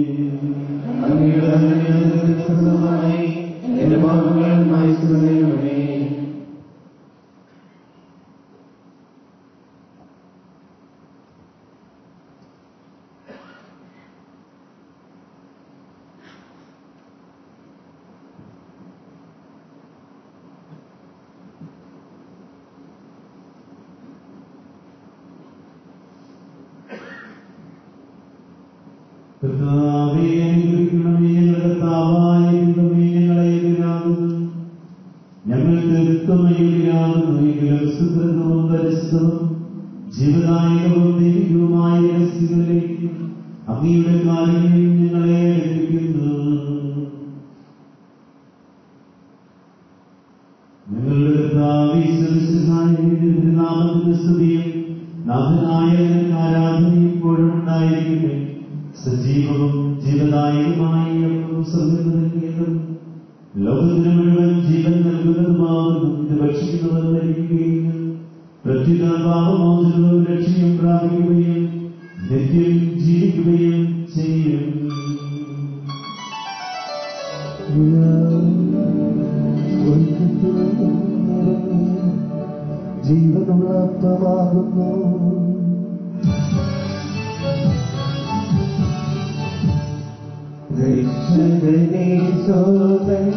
എന്റെ പാപങ്ങൾ മായ്ച്ചുകളയണമേ. ഞങ്ങൾ തീർത്ഥമയിലാകുന്നെങ്കിലും സുഹൃതവും പരിശുദ്ധവും ജീവദായകവും ദൈവികവുമായ രഹസ്യങ്ങളിലേക്ക് അങ്ങയുടെ കാരുണ്യം ഞങ്ങളെ അടുപ്പിക്കുന്നു. ഞങ്ങളുടെ നാമത്തിന് സ്തുതിയും നാഥനായ ആരാധനയും ഇപ്പോഴും ഉണ്ടായിരിക്കട്ടെ. സജീവവും ജീവദായകവുമായ സ്വർഗത്തിനും ലോകത്തിന് മുഴുവൻ ജീവൻ നൽകുന്നതുമാകുന്നു. ഇത് ഭക്ഷിക്കുന്നവർ മരിക്കുകയും പ്രത്യുത പാപമോചനവും രക്ഷയും പ്രാപിക്കുകയും ജീവനുള്ള അപ്പമാകുന്നു. രക്ഷകനേ സോദൻ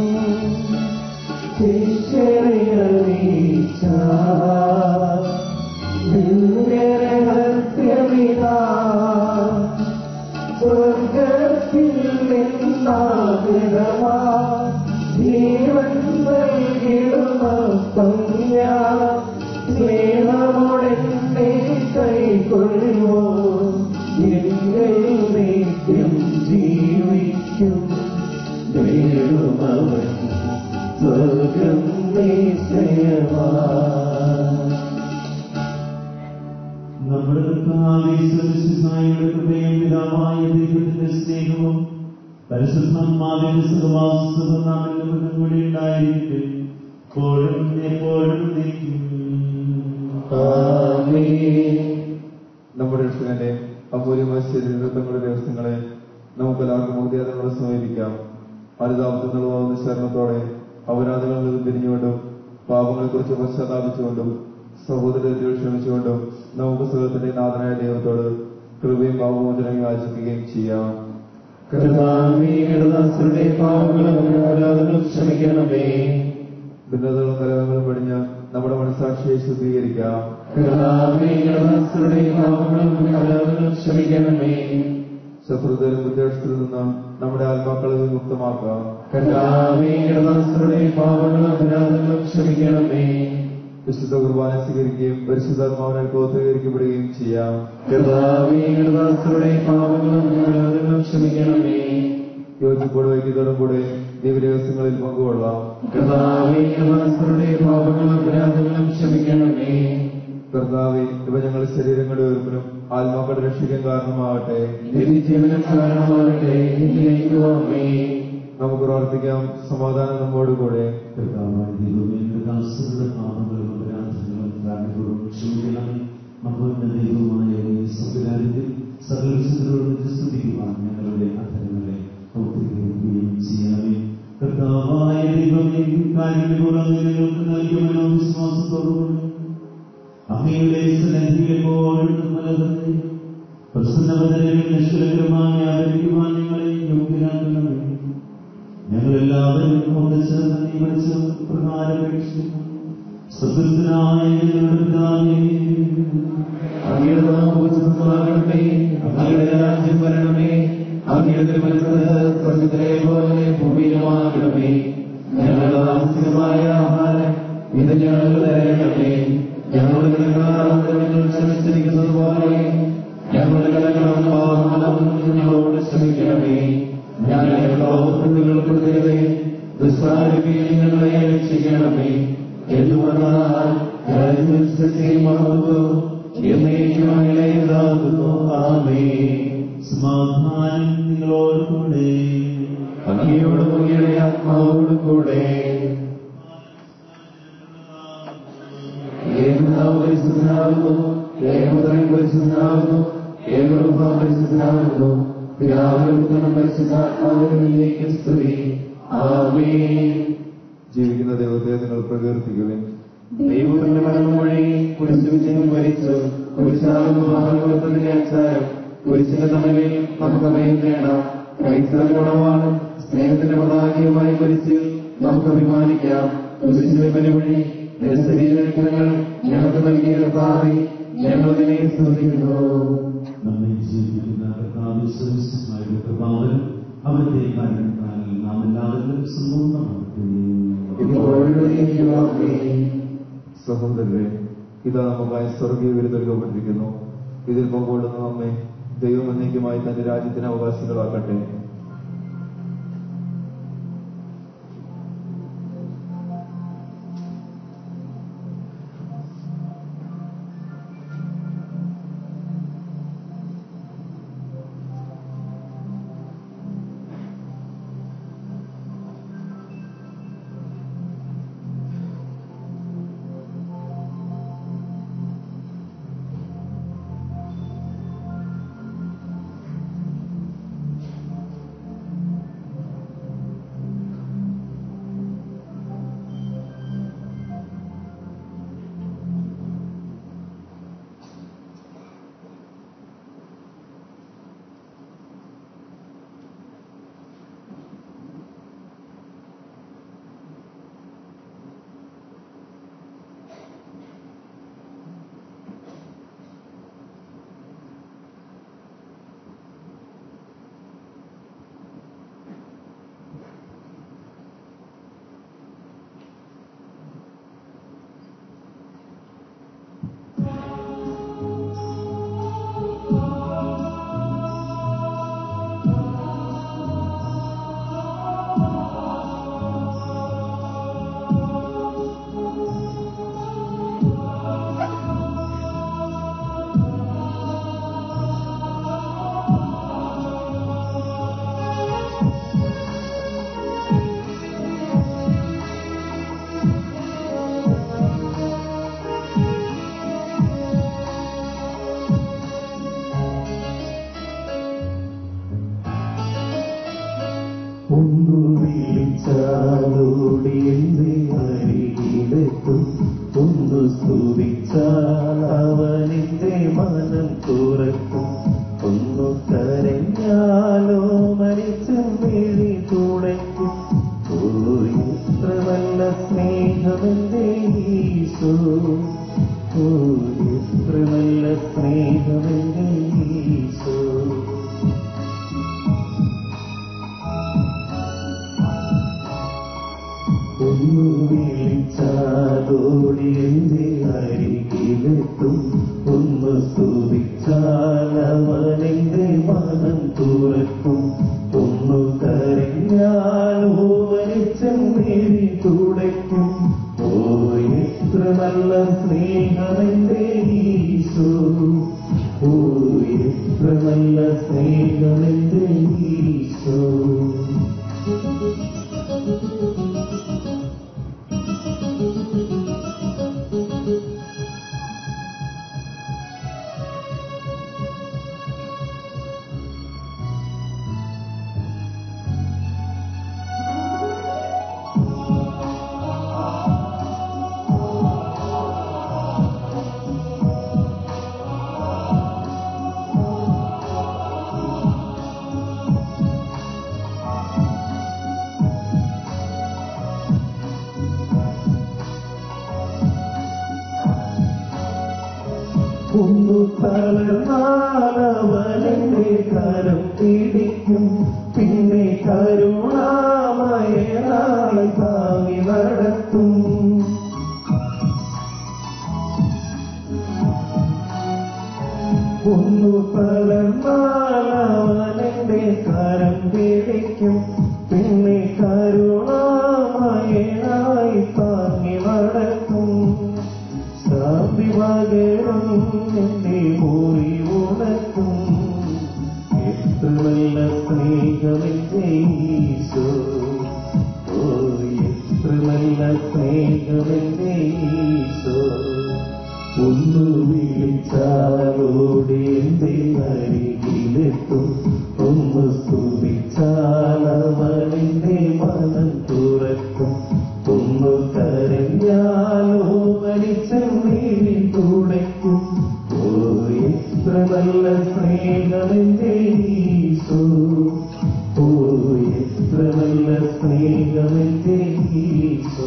ശിഷ്യരെ അറിയിച്ച ദിവ്യരഹസ്യമിതാ സ്വർഗത്തിൽ നിന്നാഗതമാ ജീവൻ നൽകിടുമപ്പം ഞാൻ സ്നേഹമോടെന്നെ കൈക്കൊള്ളുവോ എങ്കിൽ നിത്യം ജീവിക്കും നേടുമവൻ സ്വർഗം നിശ്ചയമാ. നമ്മുടെ കർത്താവിന്റെ കൃപയും പിതാവായ ദൈവത്തിന്റെ സ്നേഹവും പരിശുദ്ധാത്മാവിന്റെ സഹവാസവും നാം എല്ലാവരും കൂടി ഉണ്ടായിരിക്കട്ടെ എപ്പോഴും എപ്പോഴും നിൽക്കും. നമ്മുടെ രക്ഷകന്റെ അമൂല്യമായ ശരീരങ്ങളുടെ രഹസ്യങ്ങളെ നമുക്കെല്ലാവർക്കും മുഖ്യാതങ്ങളെ സമീപിക്കാം. അനുതാപത്തിനുള്ള ശരണത്തോടെ അപരാധങ്ങളിൽ നിന്ന് തിരിഞ്ഞുകൊണ്ടും പാപങ്ങളെക്കുറിച്ച് പശ്ചാത്താപിച്ചുകൊണ്ടും സഹോദരത്തിൽ ക്ഷമിച്ചുകൊണ്ടും നമുക്ക് സുഖത്തിന്റെ നാഥനായ ദൈവത്തോട് കൃപയും പാപമോചനവും യാചിക്കുകയും ചെയ്യാം. ക്ഷമിക്കണമേ. ഭിന്നതകളും കലഹങ്ങളും പടിഞ്ഞ് നമ്മുടെ മനസ്സാക്ഷിയെ ശുദ്ധീകരിക്കാം. ക്ഷമിക്കണമേ. ശത്രുതയിലും വിദ്വേഷത്തിൽ നിന്ന് നമ്മുടെ ആത്മാക്കളെ വിമുക്തമാക്കാം. ക്ഷമിക്കണമേ. വിശുദ്ധ കുർബാന സ്വീകരിക്കുകയും പരിശുദ്ധാത്മാവിനാൽ കോത്രീകരിക്കപ്പെടുകയും ചെയ്യാം. ക്ഷമിക്കണമേ. യോജിപ്പോടും ഐക്യത്തോടും കൂടെ ദിവ്യരഹസ്യങ്ങളിൽ പങ്കുകൊള്ളാം. ക്ഷമിക്കണമേ. കർത്താവേ, ഇവ ഞങ്ങളുടെ ശരീരങ്ങളുടെ ഉയർപ്പിനും ആത്മാക്കളുടെ രക്ഷിക്കാൻ കാരണമാകട്ടെ. നമുക്ക് പ്രാർത്ഥിക്കാം. സമാധാനം നമ്മോടുകൂടെ. സ്തുതിക്കുവാൻ ഞങ്ങളുടെ അധരങ്ങളെ ചെയ്യണമേ. കർത്താവായ ദൈവമേ, കാര്യപൂർവ്വം നിങ്ങൾക്ക് നൽകുമെന്നോ വിശ്വാസത്തോടുകൂടി അങ്ങയുടെ സന്നിധിയിലെപ്പോഴും നമ്മളെ പ്രസന്നവദനയും നിഷ്കലകരമായി ആദരിക്കുവാൻ ഞങ്ങളെ യോഗ്യരാക്കണമേ. ഞങ്ങളെല്ലാവരും ഒന്ന് ചേർന്ന് നിയമിച്ച പ്രകാരപേക്ഷിക്കുന്നു. സ്വതന്ത്രനായ ഞങ്ങളുടെ പിതാവേ, അങ്ങയുടെ നാമം അങ്ങയുടെ രാജ്യം വരണമേ. അങ്ങയുടെ മനസ്സ് സ്വർഗ്ഗത്തിലെ പോലെ ഭൂമിയിലുമാകണമേ. ഞങ്ങളുടെ ആവശ്യമായ ആഹാരം ഇത് ഞങ്ങൾക്ക് തരണമേ. ഞങ്ങളുടെ കടക്കാരോട് ക്ഷമിച്ചിരിക്കുന്നത് പോലെ ഞങ്ങളുടെ കടങ്ങളും പാപങ്ങളും ഞങ്ങളോട് ക്ഷമിക്കണമേ. ഞങ്ങളെ ലോകത്തിൽ കൊടുക്കരുതേ, ദുഷ്ടാരൂപിയിൽ ഞങ്ങളെ രക്ഷിക്കണമേ. എന്തുവന്നാൽ എന്നേക്കും അങ്ങനെയാകുന്നു. ആമേൻ. സമാധാനം നിങ്ങളോട് കൂടെ. അങ്ങയോടും അങ്ങയുടെ ആത്മാവോടും കൂടെ. ഏകപിതാവ് പരിശുദ്ധനാകുന്നു, ഏകപുത്രൻ പരിശുദ്ധനാകുന്നു, ഏകരൂപ പരിശുദ്ധനാകുന്നു. പിതാവിനും പുത്രനും പരിശുദ്ധാത്മാവിലേക്ക് സ്തുതി. ആമേൻ. ജീവിക്കുന്ന ദൈവത്തെ നിങ്ങൾ പ്രകീർത്തിക്കുവിൻ. ദൈവത്തിന്റെ മരണം വഴി കുരിശ് വിജയം വരിച്ചു. കുരിശാകുന്ന മഹാത്മത്തിന്റെ അച്ചാരം. കുരിശിന്റെ തണലിൽ നമുക്ക് അഭയം നേടാം. ക്രൈസ്തവ ഗുണമാണ് സ്നേഹത്തിന്റെ പതാകയുമായി കുരിശിൽ നമുക്ക് അഭിമാനിക്കാം. കുരിശിന്റെ ബലി വഴി ശരീരങ്ങൾ ഞങ്ങൾക്ക് നൽകിയ കർത്താവേ, ഞങ്ങളതിനെ സ്തുതിക്കുന്നു. നമ്മെ ജീവിക്കുന്ന കർത്താവിന്റെ സർവ്വശക്തനായ കൃപാവരം അവരുടെ കാരണത്താൽ നാം എല്ലാവരും സമ്പൂർണ്ണമാകട്ടെ. സഹോദരരെ, ഇതാ നമുക്കായി സ്വർഗീയ വിരുന്ന് ഒരുക്കപ്പെട്ടിരിക്കുന്നു. ഇതിൽ പങ്കുകൊള്ളുന്ന നമ്മെ ദൈവം എന്നേക്കുമായി തന്റെ രാജ്യത്തിന് അവകാശികളാക്കട്ടെ. ഒന്നു വിളിച്ചാതോടി എന്റെ അരികിലെത്തും, ഒന്ന് സ്തുതിച്ചാലവനെന്റെ മനം തുറക്കും, ഒന്നു കരഞ്ഞാലോ വലിച്ചെന്നേരി തുടയ്ക്കും. ഓ എത്ര നല്ല സ്നേഹമെന്റെ ഈശോ, ഓ എത്ര നല്ല സ്നേഹമെന്റെ ഈശോ. ഒന്നു തളർന്നാലവനെന്റെ കരം പിടിക്കും, പിന്നെ കരുണാമയനായി താങ്ങി നടത്തും. ഒന്നു തളർന്നാലവനെന്റെ കരം പിടിക്കും, പിന്നെ കരുണാമയനായി താങ്ങി നടത്തും. ശാന്തി പകരും എന്നെ മുറിവുണക്കും, എത്ര നല്ല സ്നേഹമെന്റെ ഈശോ, ഓ എത്ര നല്ല സ്നേഹമെന്റെ ഈശോ. ഒന്നു വിളിച്ചാലോടി എന്റെ അരികിലെത്തും, ഒന്ന് സ്തുതിച്ചാലവനെന്റെ മനം തുറക്കും, ഒന്ന് കരഞ്ഞാലോ വലിച്ചെന്നേരി തുടയ്ക്കും. ഓ എത്ര നല്ല സ്നേഹമെന്റെ ഈശോ, ഓ എത്ര നല്ല സ്നേഹമെന്റെ ഈശോ.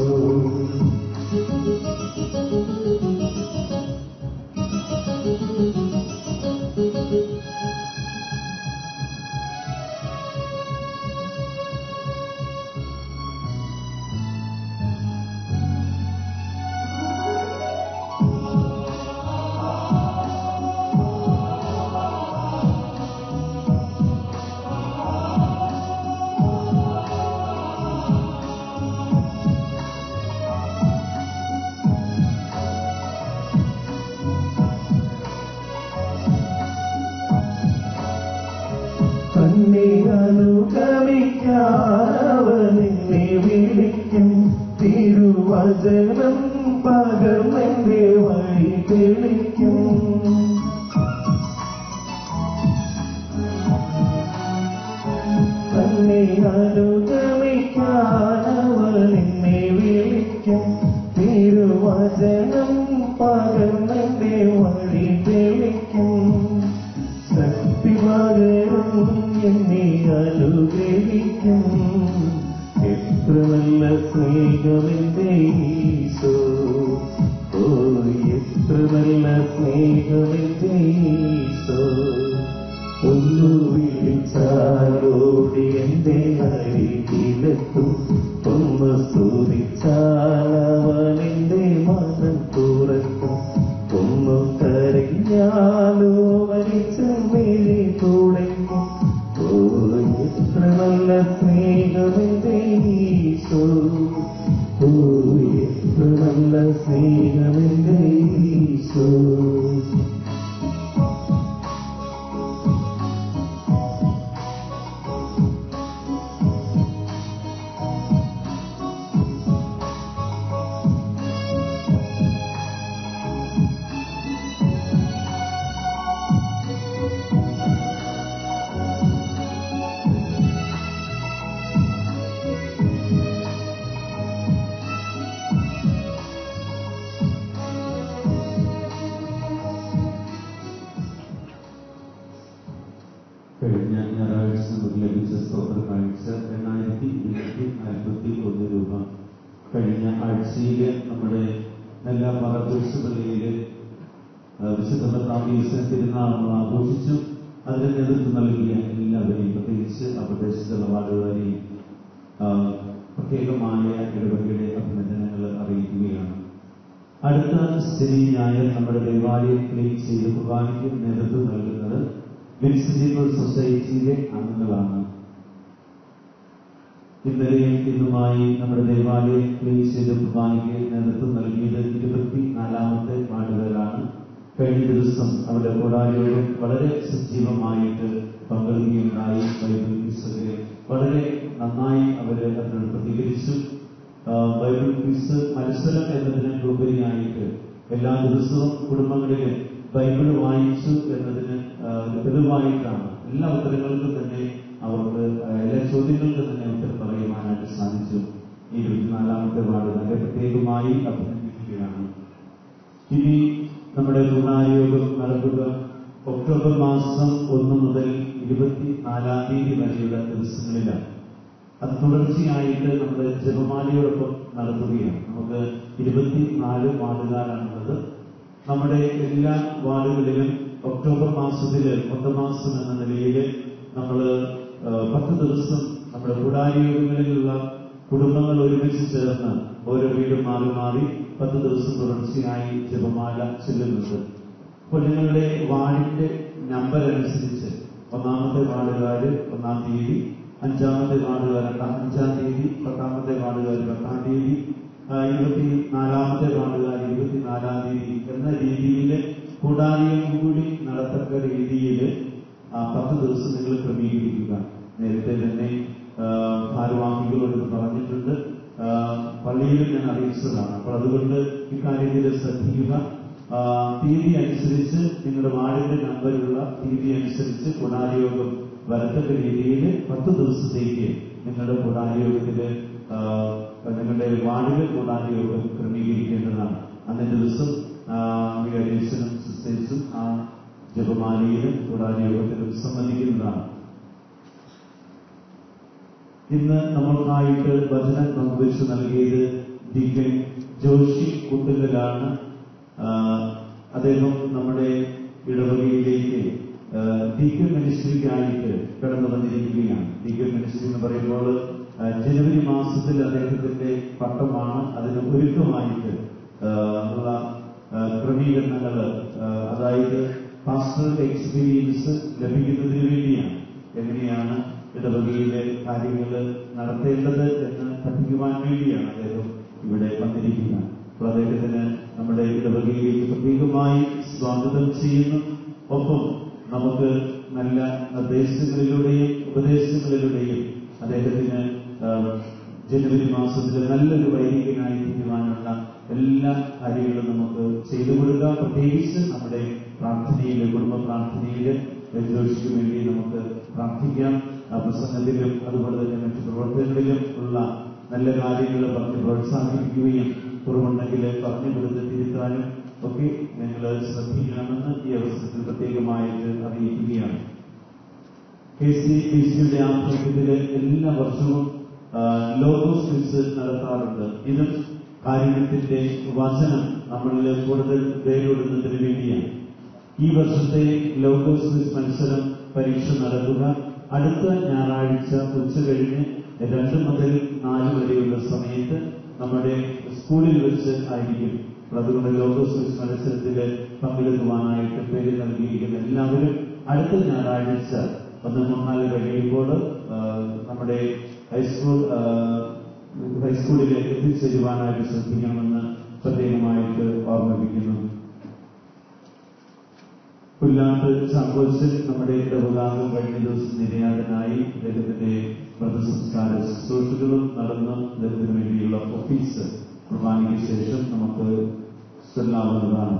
തന്നെ അനുഗമിക്കാനവനെന്നെ വിളിക്കും, തിരുവചനം പകർന്നെന്റെ വഴി തെളിക്കും. തന്നെ അനുഗമിക്കാനവനെന്നെ വിളിക്കും, തിരുവചനം പകർന്നെന്റെ വഴി തെളിക്കും. ശക്തി പകരും എന്നെ അനുഗ്രഹിക്കും, എത്ര നല്ല സ്നേഹമെന്റെ ഈശോ, ഓ എത്ര നല്ല സ്നേഹമെന്റെ ഈശോ. ഒന്നു വിളിച്ചാലോടി എന്റെ അരികിലെത്തും, ഒന്ന് സ്തുതിച്ചാലവനെന്റെ മനം തുറക്കും, ഒന്ന് കരഞ്ഞാലോ വലിച്ചെന്നേരി തുടയ്ക്കും. ഓ എത്ര നല്ല സ്നേഹമെന്റെ ഈശോ, ഓ എത്ര നല്ല സ്നേഹമെന്റെ ഈശോ. കഴിഞ്ഞ ഞായറാഴ്ച നമുക്ക് ലഭിച്ച സ്തോത്ര കാഴ്ച എണ്ണായിരത്തി ഇരുന്നൂറ്റി നാൽപ്പത്തി ഒന്ന് രൂപ. കഴിഞ്ഞ ആഴ്ചയിൽ നമ്മുടെ എല്ലാ മറക്കൂസ് പള്ളിയില് വിശുദ്ധ പത്താമീസ് തിരുനാൾ നമ്മൾ ആഘോഷിച്ചു. അതിന് നേതൃത്വം നൽകിയ എല്ലാവരെയും, പ്രത്യേകിച്ച് ആ പ്രദേശത്തുള്ള വാർഡുകാരെയും പ്രത്യേകമായ ഇടവകയുടെ അഭിനന്ദനങ്ങൾ അറിയിക്കുകയാണ്. അടുത്ത ശനി ഞായർ നമ്മുടെ ദേവാലയം ക്ലീൻ ചെയ്ത് കുർബാനയ്ക്ക് നേതൃത്വം നൽകുന്നത് വിൻസിജിബിൾ സൊസൈറ്റിയിലെ അംഗങ്ങളാണ്. ഇന്നലെയും ഇന്നുമായി നമ്മുടെ ദേവാലയം ക്ലീൻ ചെയ്ത് കുർബാനയ്ക്ക് നേതൃത്വം നൽകിയത് ഇരുപത്തി നാലാമത്തെ വാർഡുകാരാണ്. കഴിഞ്ഞ ദിവസം അവരുടെ കൂടാളിയോട് വളരെ സജീവമായിട്ട് പങ്കെടുക്കുകയുണ്ടായി. ബൈബിൾ ക്വിസിൽ വളരെ നന്നായി അവർ അതിനോട് പ്രതികരിച്ചു. ബൈബിൾ ക്വിസ് മത്സരം എന്നതിന് ഉപരിയായിട്ട് എല്ലാ ദിവസവും കുടുംബങ്ങളിലും ബൈബിൾ വായിച്ചു എന്നതിന് തെളിവായിട്ടാണ് എല്ലാ ഉത്തരങ്ങൾക്കും തന്നെ അവർക്ക് എല്ലാ ചോദ്യങ്ങൾക്കും തന്നെ ഉത്തരം പറയുവാനായിട്ട് സാധിച്ചു. ഈ ഇരുപത്തിനാലാമത്തെ വാർഡ് നല്ല പ്രത്യേകമായി അഭിനന്ദിക്കുകയാണ്. ഇനി നമ്മുടെ ഗുണായോഗം നടക്കുക ഒക്ടോബർ മാസം ഒന്ന് മുതൽ ഇരുപത്തിനാലാം തീയതി വരെയുള്ള ദിവസങ്ങളിലാണ്. അത് തുടർച്ചയായിട്ട് നമ്മുടെ ജപമാലയോടൊപ്പം നടത്തുകയാണ്. നമുക്ക് ഇരുപത്തിനാല് വാർഡുകാരാണുള്ളത്. നമ്മുടെ എല്ലാ വാർഡുകളിലും ഒക്ടോബർ മാസത്തില് ഒന്നാം മാസം എന്ന നിലയിൽ നമ്മൾ പത്ത് ദിവസം നമ്മുടെ കൂടാരയോഗങ്ങളിലുള്ള കുടുംബങ്ങൾ ഒരുമിച്ച് ചേർന്ന് ഓരോ വീടും മാറി മാറി പത്ത് ദിവസം തുടർച്ചയായി ജപമാല ചെല്ലുന്നുണ്ട്. അപ്പോൾ നിങ്ങളുടെ വാർഡിന്റെ നമ്പർ അനുസരിച്ച് ഒന്നാമത്തെ വാർഡുകാര് ഒന്നാം തീയതി, അഞ്ചാമത്തെ വാർഡുകാർ അഞ്ചാം തീയതി, പത്താമത്തെ വാർഡുകാർ പത്താം തീയതി, ഇരുപത്തി നാലാമത്തെ വാർഡുകാർ ഇരുപത്തിനാലാം തീയതി എന്ന രീതിയിൽ കൂടാരയും കൂടി നടത്തക്ക രീതിയിൽ പത്ത് ദിവസം നിങ്ങൾ ക്രമീകരിക്കുക. നേരത്തെ തന്നെ ഭാരവാഹികളോട് പറഞ്ഞിട്ടുണ്ട്, പള്ളിയിൽ ഞാൻ അറിയിച്ചതാണ്. അപ്പോൾ അതുകൊണ്ട് ഇക്കാര്യത്തിൽ ശ്രദ്ധിക്കുക. തീയതി അനുസരിച്ച് നിങ്ങളുടെ വാർഡിന്റെ നമ്പറുള്ള തീയതി അനുസരിച്ച് കൂടാരയോഗം വരത്തക്ക രീതിയിൽ പത്ത് ദിവസത്തേക്ക് നിങ്ങളുടെ കൂടാരയോഗത്തില് നിങ്ങളുടെ വാർഡിലെ കൂടാരയോഗം ക്രമീകരിക്കേണ്ടതാണ്. അന്നേ ദിവസം വികാരിയച്ഛനും സിസ്റ്റേഴ്സും ആ ജപമാലയിലും കൂടാരയോഗത്തിലും സംബന്ധിക്കുന്നതാണ്. ഇന്ന് നമ്മൾക്കായിട്ട് വചനം പങ്കുവച്ചു നൽകിയത് ഡീക്കൻ ജോഷി കുട്ടങ്കലാണ്. അദ്ദേഹം നമ്മുടെ ഇടവകയിലേക്ക് ഡീക്കൻ മിനിസ്ട്രിക്കായിട്ട് കടന്നു വന്നിരിക്കുകയാണ്. ഡീക്കൻ മിനിസ്ട്രി എന്ന് പറയുമ്പോൾ ജനുവരി മാസത്തിൽ അദ്ദേഹത്തിന്റെ പട്ടമാണ്. അതിന് ഒരുക്കമായിട്ട് ഉള്ള ക്രമീകരണങ്ങൾ, അതായത് പാസ്റ്ററൽ എക്സ്പീരിയൻസ് ലഭിക്കുന്നതിന് വേണ്ടിയാണ്. എങ്ങനെയാണ് ഇടവകയിലെ കാര്യങ്ങൾ നടത്തേണ്ടത് എന്ന് പഠിക്കുവാൻ വേണ്ടിയാണ് അദ്ദേഹം ഇവിടെ വന്നിരിക്കുക. അപ്പോൾ അദ്ദേഹത്തിന് നമ്മുടെ ഇടവകയിലേക്ക് പ്രത്യേകമായി സ്വാഗതം ചെയ്യുന്നു. ഒപ്പം നമുക്ക് നല്ല നിർദ്ദേശങ്ങളിലൂടെയും ഉപദേശങ്ങളിലൂടെയും അദ്ദേഹത്തിന് ജനുവരി മാസത്തിൽ നല്ലൊരു വൈദികനായി തീരുവാനുള്ള എല്ലാ കാര്യങ്ങളും നമുക്ക് ചെയ്തു കൊടുക്കാം. പ്രത്യേകിച്ച് നമ്മുടെ പ്രാർത്ഥനയിൽ, കുടുംബ പ്രാർത്ഥനയിൽ ജോഷിക്ക് വേണ്ടി നമുക്ക് പ്രാർത്ഥിക്കാം. പ്രസംഗത്തിലും അതുപോലെ തന്നെ മറ്റു പ്രവർത്തനങ്ങളിലും ഉള്ള നല്ല കാര്യങ്ങൾ പറഞ്ഞ് പ്രോത്സാഹിപ്പിക്കുകയും കുറവുണ്ടെങ്കിൽ പറഞ്ഞു കൊടുത്ത് തിരുത്താനും ഒക്കെ ഞങ്ങൾ ശ്രദ്ധിക്കണമെന്ന് ഈ അവസരത്തിൽ പ്രത്യേകമായിട്ട് അറിയിക്കുകയാണ്. കെ സി ബി സിയുടെ ആഭിമുഖ്യത്തിൽ എല്ലാ വർഷവും ലോഗോസ് ക്വിസ് നടത്താറുണ്ട്. ഇതും കാരുണ്യത്തിന്റെ വചനം നമ്മളിൽ കൂടുതൽ വേരോടുന്നതിന് വേണ്ടിയാണ്. ഈ വർഷത്തെ ലോഗോസ് ക്വിസ് മത്സരം പരീക്ഷ നടക്കുക അടുത്ത ഞായറാഴ്ച ഉച്ച കഴിഞ്ഞ് രണ്ട് മുതൽ നാല് വരെയുള്ള സമയത്ത് നമ്മുടെ സ്കൂളിൽ വെച്ച് ആയിരിക്കും. അതുകൊണ്ട് ലോഗോസ് ക്വിസ് മത്സരത്തിൽ പങ്കെടുക്കുവാനായിട്ട് പേര് നൽകിയിരിക്കുന്ന എല്ലാവരും അടുത്ത ഞായറാഴ്ച ഒന്ന് മൂന്നാല് കഴിയുമ്പോൾ നമ്മുടെ ഹൈസ്കൂൾ ഹൈസ്കൂളിൽ എത്തിച്ചേരുവാനായിട്ട് ശ്രദ്ധിക്കണമെന്ന് പ്രത്യേകമായിട്ട് ഓർമ്മിപ്പിക്കുന്നു. പുല്ലാട്ട് ചാക്കോച്ചൻ നമ്മുടെ ഇടവകാംഗം കഴിഞ്ഞ ദിവസം നിര്യാതനായി. അദ്ദേഹത്തിന്റെ മൃതസംസ്കാര ശുശ്രൂഷകളും നടന്ന് അദ്ദേഹത്തിന് വേണ്ടിയുള്ള ഓഫീസ് കുർബാനയ്ക്ക് ശേഷം നമുക്ക് ചെല്ലാവുന്നതാണ്.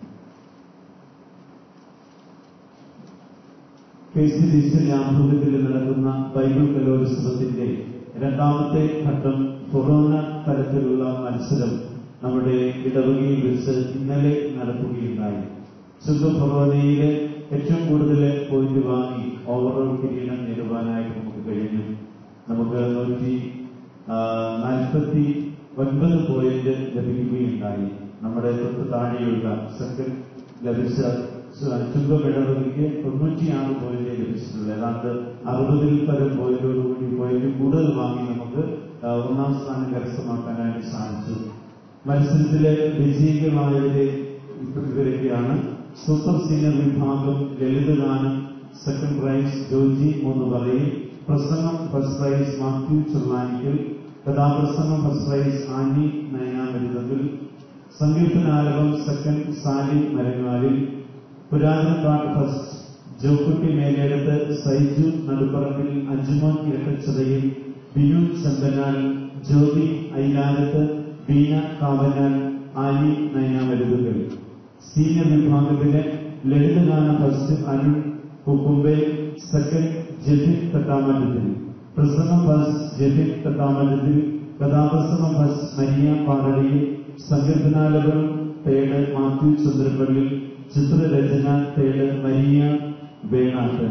കെ സി ബി സി ആഭിമുഖ്യത്തിൽ നടക്കുന്ന ബൈബിൾ കലോത്സവത്തിന്റെ രണ്ടാമത്തെ ഘട്ടം കൊറോണ തലത്തിലുള്ള മത്സരം നമ്മുടെ ഇടവകയിൽ വെച്ച് ഇന്നലെ നടക്കുകയുണ്ടായി. ശുദ്ധ കൊറോണയിലെ ഏറ്റവും കൂടുതൽ പോയിന്റ് വാങ്ങി ഓവറോൾ കിരീടം നേടുവാനായിട്ട് നമുക്ക് കഴിഞ്ഞു. നമുക്ക് നൂറ്റി നാൽപ്പത്തി ഒൻപത് പോയിന്റ് ലഭിക്കുകയുണ്ടായി. നമ്മുടെ തൊട്ട് താഴെയുള്ള സെക്കൻഡ് ലഭിച്ച ചുങ്കം ഇടവകയ്ക്ക് തൊണ്ണൂറ്റിയാറ് പോയിന്റ് ലഭിച്ചിട്ടുള്ളത്. ഏതാണ്ട് അറുപതിൽ പരം പോയിന്റോടുകൂടി പോയിന്റ് കൂടുതൽ വാങ്ങി നമുക്ക് ഒന്നാം സ്ഥാനം കരസ്ഥമാക്കാനായിട്ട് സാധിച്ചു. മത്സരത്തിലെ വിജയികളായവരെ ഇവരൊക്കെയാണ്. സൂപ്പർ സീനിയർ വിഭാഗം ലളിതഗാനം സെക്കൻഡ് പ്രൈസ് ജോജി മൂന്ന് പറയും, പ്രസംഗം ഫസ്റ്റ് പ്രൈസ് മാത്യു ചെറുവാനിക്കൽ, കഥാപ്രസംഗം ഫസ്റ്റ് പ്രൈസ് ആനി നയനാമരുതത്തിൽ, സങ്കീർത്തനാലകം സെക്കൻഡ് സാലി മരങ്ങാലിൽ, പുരാതന പാട്ട് ഫസ്റ്റ് ജോക്കുട്ടി മേലേടത്ത്, സൈജു നടുപ്പറമ്പിൽ, അജുമോൻ ഇരട്ടച്ചിറയിൽ, ബിനു ചെമ്പനാൽ, ജ്യോതി ഐലാനത്ത്, ബീന കാവനാൽ, ആലി നയനാമരുതുകൾ. സീനിയർ വിഭാഗത്തിലെ ലളിതഗാന ഫസ്റ്റ് അരുൺ കുക്കുംബെ, സെക്കൻഡ് ജെഫിൻ തട്ടാമറ്റത്തിൽ, പ്രസംഗം ഫസ്റ്റ് ജെഫിൻ തട്ടാമറ്റത്തിൽ, കഥാപ്രസംഗം ഫസ്റ്റ് മരിയ പാറടിയിൽ, സങ്കീർത്തനാലകം തേട് മാത്യു ചന്ദ്രപ്പള്ളി, ചിത്രരചന തേട് മരിയ വേണാട്ട്.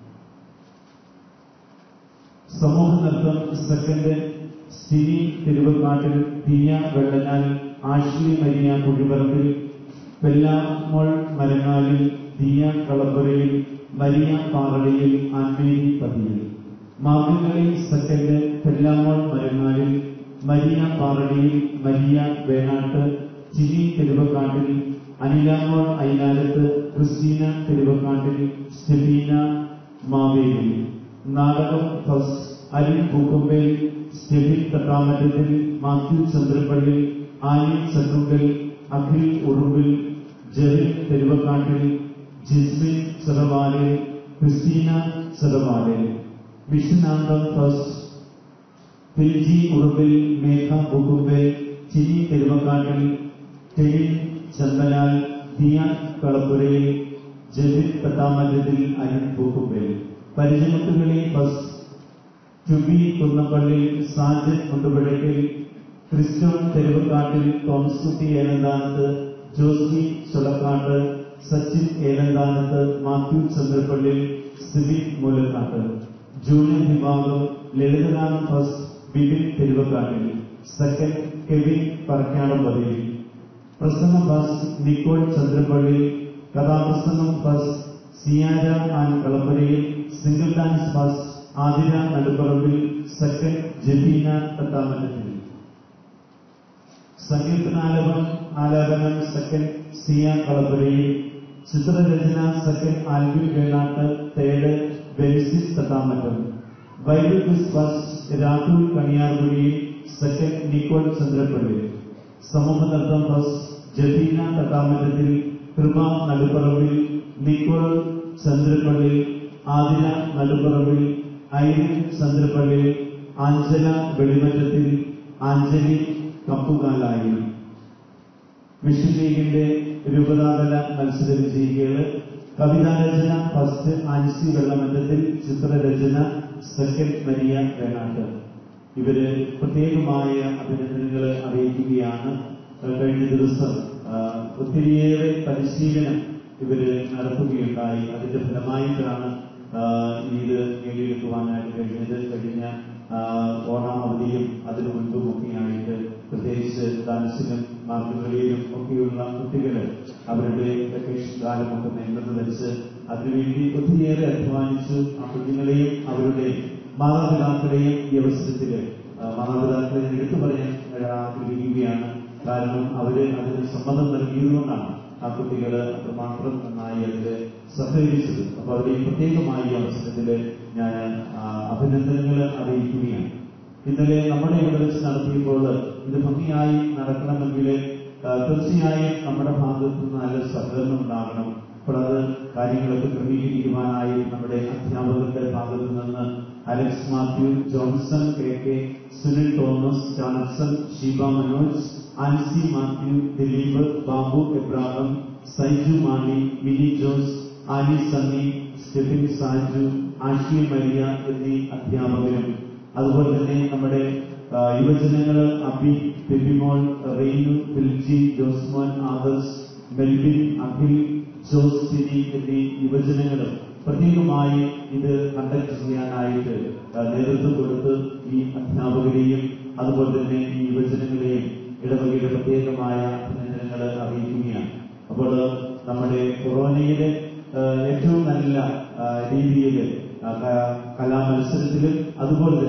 സമൂഹ നൃത്തം സെക്കൻഡ് സിനി തിരുവക്കാട്ടിൽ, തീയ വെള്ളനാൽ, Ashley Maria Kuzhipparambil, Pellamol Marangalil, Theeya Kalappurayil, Maria Paradiyil, Annmary Pathiyil. മാർഗങ്ങളിൽ second Pellamol Marangalil, Maria Paradiyil, Maria Venatt, Chini Thiruvakkattil, Anilamol Ailalath, Christina Thiruvakkattil, Stefina Maveli. നാടകം first Arun Pookkumbel, Stefin Thattamattathil, Matthew Chandrappally, Annie Chattunkal, Akhil Urumbil, Jerin Thiruvakkattil, Jismin Cheravale, Christina Cheravale. വിഷ്ണാന്തം ഫസ്റ്റ് ഫിൽജി ഉറുമ്പിൽ, മേഘ പൂക്കുമ്പേ, ചിനി തിരുവക്കാട്ടിൽ, ടെലിൻ ചന്ദനാൽ, ദിയാൻ കളപ്പുരയിൽ, ജെറിൻ തട്ടാമറ്റത്തിൽ, അരുൺ പൂക്കുമ്പേ. പരിചയമുട്ടുകളിൽ first Tubi Kunnappally, Sajan Mundupuzhakkal, Christon Theruvakkattil, Thomaskutty Elanthanath, Josy ചുളക്കാട്ട്, Sachin Elanthanath, Matthew Chandrappally, Sibi Moolakkatt. Junior വിഭാഗം ലളിതഗാനം first Bibin Thiruvakkattil, second Kevin Parakkadampathiyil, പ്രസംഗം ഫസ്റ്റ് നിക്കോൾ ചന്ദ്രപ്പള്ളി, കഥാപ്രസംഗം first Siyara Ann Kalappurayil, single dance first Athira Naduparambil, second Jefina Thattamattathil. സങ്കീർത്തനാലപം ആലാപനം സെക്കൻഡ് സിയ കളപ്പുരയിൽ, ചിത്രരചന സെക്കൻഡ് ആൽവിൻ വേണാട്ട്, തേട് Bensis Thattamattam. Bible quiz first Rahul Kaniyarkuzhiyil, second Nicole Chandrappally. സമൂഹ നൃത്തം first Jafeena Thattamattathil, Kripa Naduparambil, Nicole Chandrappally, Athira Naduparambil, Irene Chandrappally, Angela Velimattathil, Anjali കപ്പുകാലായി. Mission ലീഗിന്റെ രൂപതാതല മത്സര വിജയികള് കവിതാരചന ഫസ്റ്റ് ആൻസി വെള്ളമറ്റത്തിൽ, ചിത്രരചന സെക്കൻഡ് മരിയ വേണാട്ട്. ഇവര് പ്രത്യേകമായ അഭിനന്ദനങ്ങൾ അറിയിക്കുകയാണ്. കഴിഞ്ഞ ദിവസം ഒത്തിരിയേറെ പരിശീലനം ഇവര് നടത്തുകയുണ്ടായി. അതിന്റെ ഫലമായിട്ടാണ് ഇത് നേടിയെടുക്കുവാനായിട്ട് കഴിഞ്ഞത്. കഴിഞ്ഞ ഓണാവധിയും അതിനു മുൻപുമൊക്കെയായിട്ട് പ്രത്യേകിച്ച് ഡാൻസിനും മാർഗംകളിയിലും ഒക്കെയുള്ള കുട്ടികള് അവരുടെ വെക്കേഷൻ കാലമൊക്കെ നേരിടുന്നത് വെച്ച് അതിനുവേണ്ടി ഒത്തിരിയേറെ അധ്വാനിച്ചു. ആ കുഞ്ഞുങ്ങളെയും അവരുടെ മാതാപിതാക്കളെയും ഈ അവസരത്തില് മാതാപിതാക്കളെ എടുത്തു പറയാൻ ആഗ്രഹിക്കുകയാണ്. കാരണം അവര് അതിന് സമ്മതം നൽകിയതുകൊണ്ടാണ് ആ കുട്ടികൾ അത്രമാത്രം നന്നായി അതില് സഹകരിച്ചത്. അപ്പൊ അവരെ പ്രത്യേകമായി ഈ അവസരത്തില് ഞാൻ അഭിനന്ദനങ്ങൾ അറിയിക്കുകയാണ്. ഇന്നലെ നമ്മുടെ ഇവിടെ വെച്ച് നടത്തിയപ്പോൾ ഇത് ഭംഗിയായി നടക്കണമെങ്കിൽ തീർച്ചയായും നമ്മുടെ ഭാഗത്ത് നിന്ന് നല്ല സഹകരണം ഉണ്ടാകണം. അപ്പോൾ അത് കാര്യങ്ങളൊക്കെ ക്രമീകരിക്കുവാനായി നമ്മുടെ അധ്യാപകരുടെ ഭാഗത്തു നിന്ന് Alex Matthew, Johnson K K, Sunil Thomas, Johnson, Sheeba Manoj, Ancy Matthew, Dileep, Babu Abraham, Saiju Mani, Mini Jose, Aali Sunny, Stefin Saju, Ashi Maria എന്നീ അധ്യാപകരും അതുപോലെ തന്നെ നമ്മുടെ യുവജനങ്ങള് അബി, ബെബിമോൾ, റെയ്നു, ഫിൽജി, ജോസ്മോൻ, ആദർശ്, മെൽവിൻ, അഖിൽ, ജോസ് സിനി എന്നീ യുവജനങ്ങളും പ്രത്യേകമായി ഇത് കണ്ടക്ട് ചെയ്യാനായിട്ട് നേതൃത്വം കൊടുത്ത് ഈ അധ്യാപകരെയും അതുപോലെ തന്നെ ഈ യുവജനങ്ങളെയും ഇടവകയുടെ പ്രത്യേകമായ അഭിനന്ദനങ്ങൾ അറിയിക്കുകയാണ്. അപ്പോൾ നമ്മുടെ കൊറോണയുടെ ഏറ്റവും നല്ല രീതിയിൽ കലാമത്സരത്തിലും അതുപോലെ തന്നെ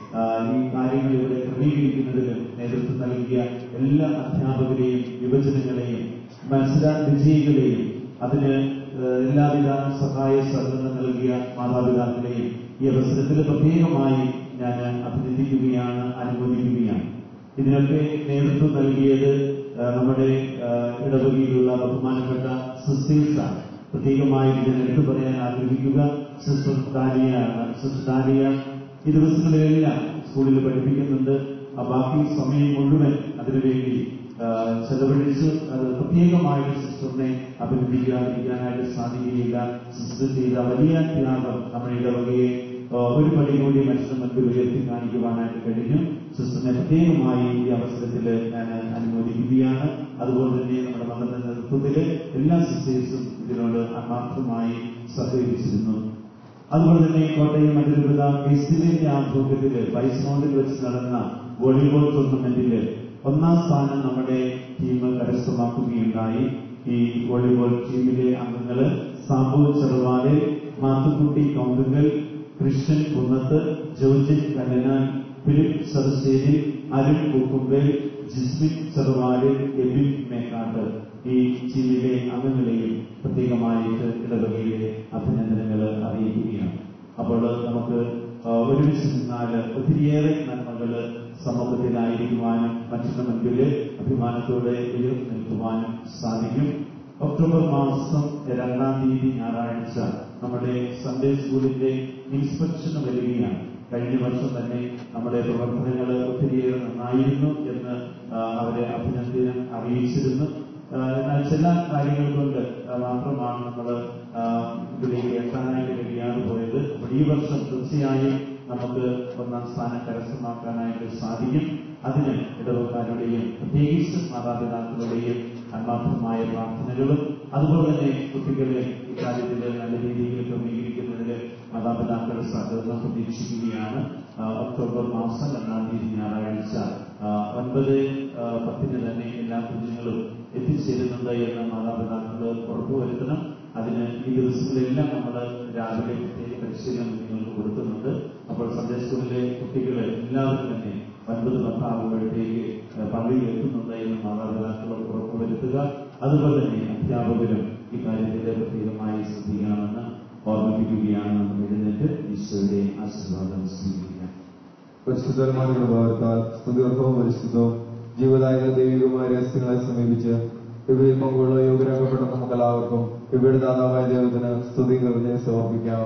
ഈ കാര്യങ്ങൾ ഇവിടെ ക്രമീകരിക്കുന്നതിന് നേതൃത്വം നൽകിയ എല്ലാ അധ്യാപകരെയും യുവജനങ്ങളെയും മത്സര വിജയികളെയും അതിന് എല്ലാവിധ സഹായ സഹകരണം നൽകിയ മാതാപിതാക്കളെയും ഈ അവസരത്തിൽ പ്രത്യേകമായി ഞാൻ അഭിനന്ദിക്കുകയാണ്, അനുമോദിക്കുകയാണ്. ഇതിനൊക്കെ നേതൃത്വം നൽകിയത് നമ്മുടെ ഇടവകയിലുള്ള ബഹുമാനപ്പെട്ട സിസ്റ്റേഴ്സാണ്. പ്രത്യേകമായി ഇതിനെ എടുത്തു പറയാൻ ആഗ്രഹിക്കുക സിസ്റ്റർ ഡാനിയാണ്. സിസ്റ്റർ ഡാനിയ ഈ ദിവസങ്ങളിലെല്ലാം സ്കൂളിൽ പഠിപ്പിക്കുന്നുണ്ട്. ബാക്കി സമയം മുഴുവൻ അതിനുവേണ്ടി ചെലവഴിച്ച് അത് പ്രത്യേകമായിട്ട് സിസ്റ്ററിനെ അഭിനന്ദിക്കാതിരിക്കാനായിട്ട് സാധിക്കുകയില്ല. സിസ്റ്റർ ചെയ്ത വലിയ ത്യാഗം നമ്മുടെ ഇടവകയെ ഒരു പടി കൂടി മനുഷ്യന് മുൻപിൽ ഉയർത്തി കാണിക്കുവാനായിട്ട് കഴിഞ്ഞു. സിസ്റ്ററിനെ പ്രത്യേകമായി ഈ അവസരത്തിൽ ഞാൻ അനുമോദിക്കുകയാണ്. അതുപോലെ തന്നെ നമ്മുടെ മകളുടെ നേതൃത്വത്തില് എല്ലാ സിസ്റ്റേഴ്സും ഇതിനോട് ആത്മാർത്ഥമായി സഹകരിച്ചിരുന്നു. അതുപോലെ തന്നെ കോട്ടയം അതിരൂപത എസ്റ്റിന്റെ ആഭിമുഖ്യത്തില് വൈസ്മൗണ്ടിൽ വെച്ച് നടന്ന വോളിബോൾ ടൂർണമെന്റില് ഒന്നാം സ്ഥാനം നമ്മുടെ ടീം കരസ്ഥമാക്കുകയുണ്ടായി. ഈ വോളിബോൾ ടീമിലെ അംഗങ്ങള് സാബു ചെറുവാല്, മാത്തുക്കുട്ടി കൗണ്ടുങ്കൽ, കൃഷ്ണൻ കുന്നത്ത്, ജോർജിൻ കല്ലനാൻ, ഫിലിപ്പ് സദശ്ശേരി, അരുൺ പൂക്കുമ്പേൽ, ജിസ്മിൻ ചെറുവാല്, എബിൻ മേക്കാട്ട് ഈ ടീമിലെ അംഗങ്ങളെയും പ്രത്യേകമായിട്ട് ഇടവകയിലെ അഭിനന്ദനങ്ങൾ അറിയിക്കുകയാണ്. അപ്പോൾ നമുക്ക് ഒരുമിച്ച് നിന്നാൽ ഒത്തിരിയേറെ നന്മകള് സമൂഹത്തിലായിരിക്കുവാനും മനുഷ്യന്റെ മുൻപിൽ അഭിമാനത്തോടെ ഉയർന്നു നിൽക്കുവാനും സാധിക്കും. ഒക്ടോബർ മാസം രണ്ടാം തീയതി ഞായറാഴ്ച നമ്മുടെ സൺഡേ സ്കൂളിന്റെ ഇൻസ്പെക്ഷൻ വരികയാണ്. കഴിഞ്ഞ വർഷം തന്നെ നമ്മുടെ പ്രവർത്തനങ്ങൾ ഒത്തിരിയേറെ നന്നായിരുന്നു എന്ന് അവരെ അഭിനന്ദനം അറിയിച്ചിരുന്നു. എന്നാൽ ചില കാര്യങ്ങൾ കൊണ്ട് മാത്രമാണ് നമ്മൾ ഇതിലേക്ക് എത്താനായിട്ട് കഴിയാതെ പോയത്. അപ്പോൾ ഈ വർഷം തീർച്ചയായും നമുക്ക് ഒന്നാം സ്ഥാനം കരസ്ഥമാക്കാനായിട്ട് സാധിക്കും. അതിന് ഇടവക്കാരുടെയും പ്രത്യേകിച്ച് മാതാപിതാക്കളുടെയും ആത്മാർത്ഥമായ പ്രാർത്ഥനകളും അതുപോലെ തന്നെ കുട്ടികളെ ഇക്കാര്യത്തിൽ നല്ല രീതിയിൽ ക്രമീകരിക്കുന്നതിൽ മാതാപിതാക്കൾ സഹകരണം പ്രതീക്ഷിക്കുകയാണ്. ഒക്ടോബർ മാസം രണ്ടാം തീയതി ഞായറാഴ്ച ഒൻപത് പത്തിന് തന്നെ എല്ലാ കുഞ്ഞുങ്ങളും എത്തിച്ചേരുന്നുണ്ട് എന്ന് മാതാപിതാക്കൾ ഉറപ്പുവരുത്തണം. അതിന് ഈ ദിവസങ്ങളിലെല്ലാം നമ്മൾ രാവിലെ പ്രത്യേക പരിശീലനം നിങ്ങൾക്ക് കൊടുക്കുന്നുണ്ട്. അപ്പോൾ സൺഡേ സ്കൂളിലെ കുട്ടികൾ എല്ലാവരും തന്നെ ഒൻപത് പത്താകുമ്പോഴത്തേക്ക് പള്ളിയിൽ എത്തുന്നുണ്ട് എന്ന് മാതാപിതാക്കൾ ഉറപ്പുവരുത്തുക. അതുപോലെ തന്നെ അധ്യാപകരും ഇക്കാര്യത്തിൽ പ്രത്യേകമായി ശ്രദ്ധിക്കണമെന്ന് ഓർമ്മിപ്പിക്കുകയാണ്. നമ്മൾ എഴുന്നേറ്റ് ഈശോയുടെ ആശീർവാദം സ്വീകരിക്കാം. പരിശുദ്ധന്മാരുടെ ഭാഗത്താൽ സ്തുതികർത്തവും പരിശുദ്ധവും ജീവദായക ദൈവികമായ രഹസ്യങ്ങളെ സമീപിച്ച് ഇവയിൽ പങ്കുള്ള യോഗ്യരാക്കപ്പെട്ട നമുക്ക് എല്ലാവർക്കും ഇവയുടെ ദാതാവായ ദൈവത്തിന് സ്തുതി കൃതജ്ഞത സമർപ്പിക്കാം.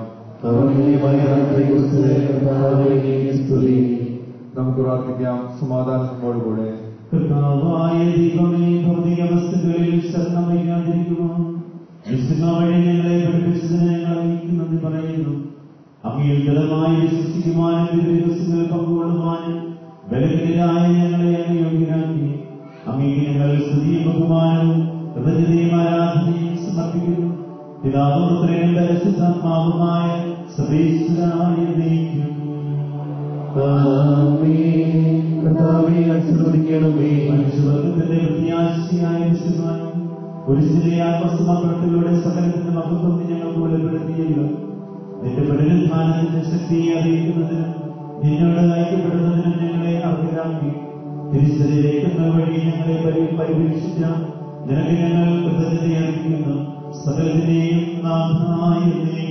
നമുക്ക് പ്രാർത്ഥിക്കാം. സമാധാനത്തോടുകൂടെ കർത്താവായ ദൈവമേ, ഭൗതിക വസ്തുക്കളിൽ ശരണം വയ്ക്കാതിരിക്കുവാൻ വഴി ഞങ്ങളെ പഠിപ്പിച്ചതിന് ഞങ്ങൾ അങ്ങേക്ക് നന്ദി പറയുന്നു. അങ്ങയിൽ ദൃഢമായി വിശ്വസിക്കുവാനും ദിവസങ്ങൾ പങ്കുകൊള്ളുവാനും ബലഹീനരായ ഞങ്ങളെ അങ്ങ് യോഗ്യരാക്കി. അങ്ങേക്ക് ഞങ്ങൾ സ്തുതിയും ബഹുമാനവും കൃതജ്ഞതയും ആരാധനയും സമർപ്പിക്കുന്നു. പിതാവും പുത്രനും പരിശുദ്ധാത്മാവുമായ സർവേശ്വരായ ദൈവം. മനുഷ്യവർഗത്തിന്റെ പ്രത്യാശയായ വിശുദ്ധാനും കുരിശിലെ ആത്മസമർപ്പണത്തിലൂടെ സകലത്തിന്റെ മഹത്വം ഞങ്ങൾക്ക് വെളിപ്പെടുത്തിയല്ലോ. നിന്റെ പുനരുത്ഥാനത്തിന്റെ ശക്തിയെ അറിയിക്കുന്നതിനും നിന്നോട് ഐക്യപ്പെടുന്നതിനും ഞങ്ങളെ അർഹരാക്കി. തിരിച്ചറിയിലേക്കുന്ന വഴി ഞങ്ങളെ പരിപരീക്ഷിച്ച നിനക്ക് ഞങ്ങൾ കൃതജ്ഞതയർപ്പിക്കുന്നു. സകലത്തിനെയും നാഥായി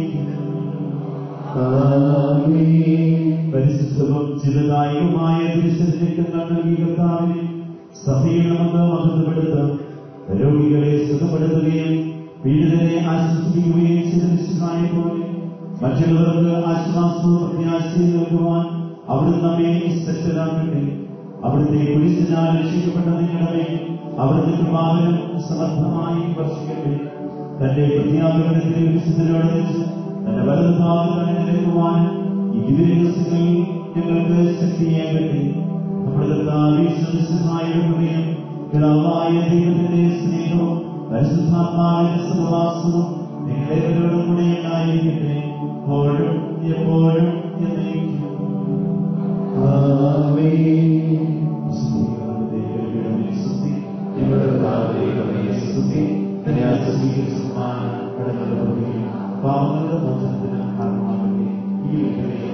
പരിശുദ്ധവും ചിരദായകമായ തിരിച്ചറിയിക്കുന്ന നൽകിയ കർത്താവിനെ സഭയെ നമുക്ക് മഹത്വപ്പെടുത്താം. രോഗികളെ സുഖപ്പെടുത്തുകയും പീഡിതരെ ആശ്വസിപ്പിക്കുകയും ചെയ്ത വിശുദ്ധായ പോലെ മറ്റുള്ളവർക്ക് ആശ്വാസവും പ്രത്യാശയും നൽകുവാൻ അവിടുന്ന് നമ്മെ ശ്രദ്ധരാക്കട്ടെ. അവിടുത്തെ കുരിശിനാൽ രക്ഷിക്കപ്പെട്ട നിങ്ങളുടെ അവിടുത്തെ കൃപാവനം സമർത്ഥമായി വർഷിക്കട്ടെ. തന്റെ പ്രത്യാപനത്തിൽ വിശുദ്ധരോട് വെച്ച് തന്റെ വലതുഭാഗം തന്നെ നിൽക്കുവാൻ ഈ ദിവസങ്ങളിൽ ഞങ്ങൾക്ക് ശക്തിയാകട്ടെ. നമ്മുടെ കർത്താവിശ്വസിതമായ ഹൃദയം പിതാവായ ദൈവത്തിന്റെ സ്നേഹവും പരിശുദ്ധാത്മാവിന്റെ സഹവാസവും നിങ്ങളെവരോടും കൂടെ ഉണ്ടായിരിക്കട്ടെ, എപ്പോഴും എപ്പോഴും എന്നേക്കും. പാവങ്ങളുടെ മോചനത്തിന് കാരണമാകട്ടെ. ഈ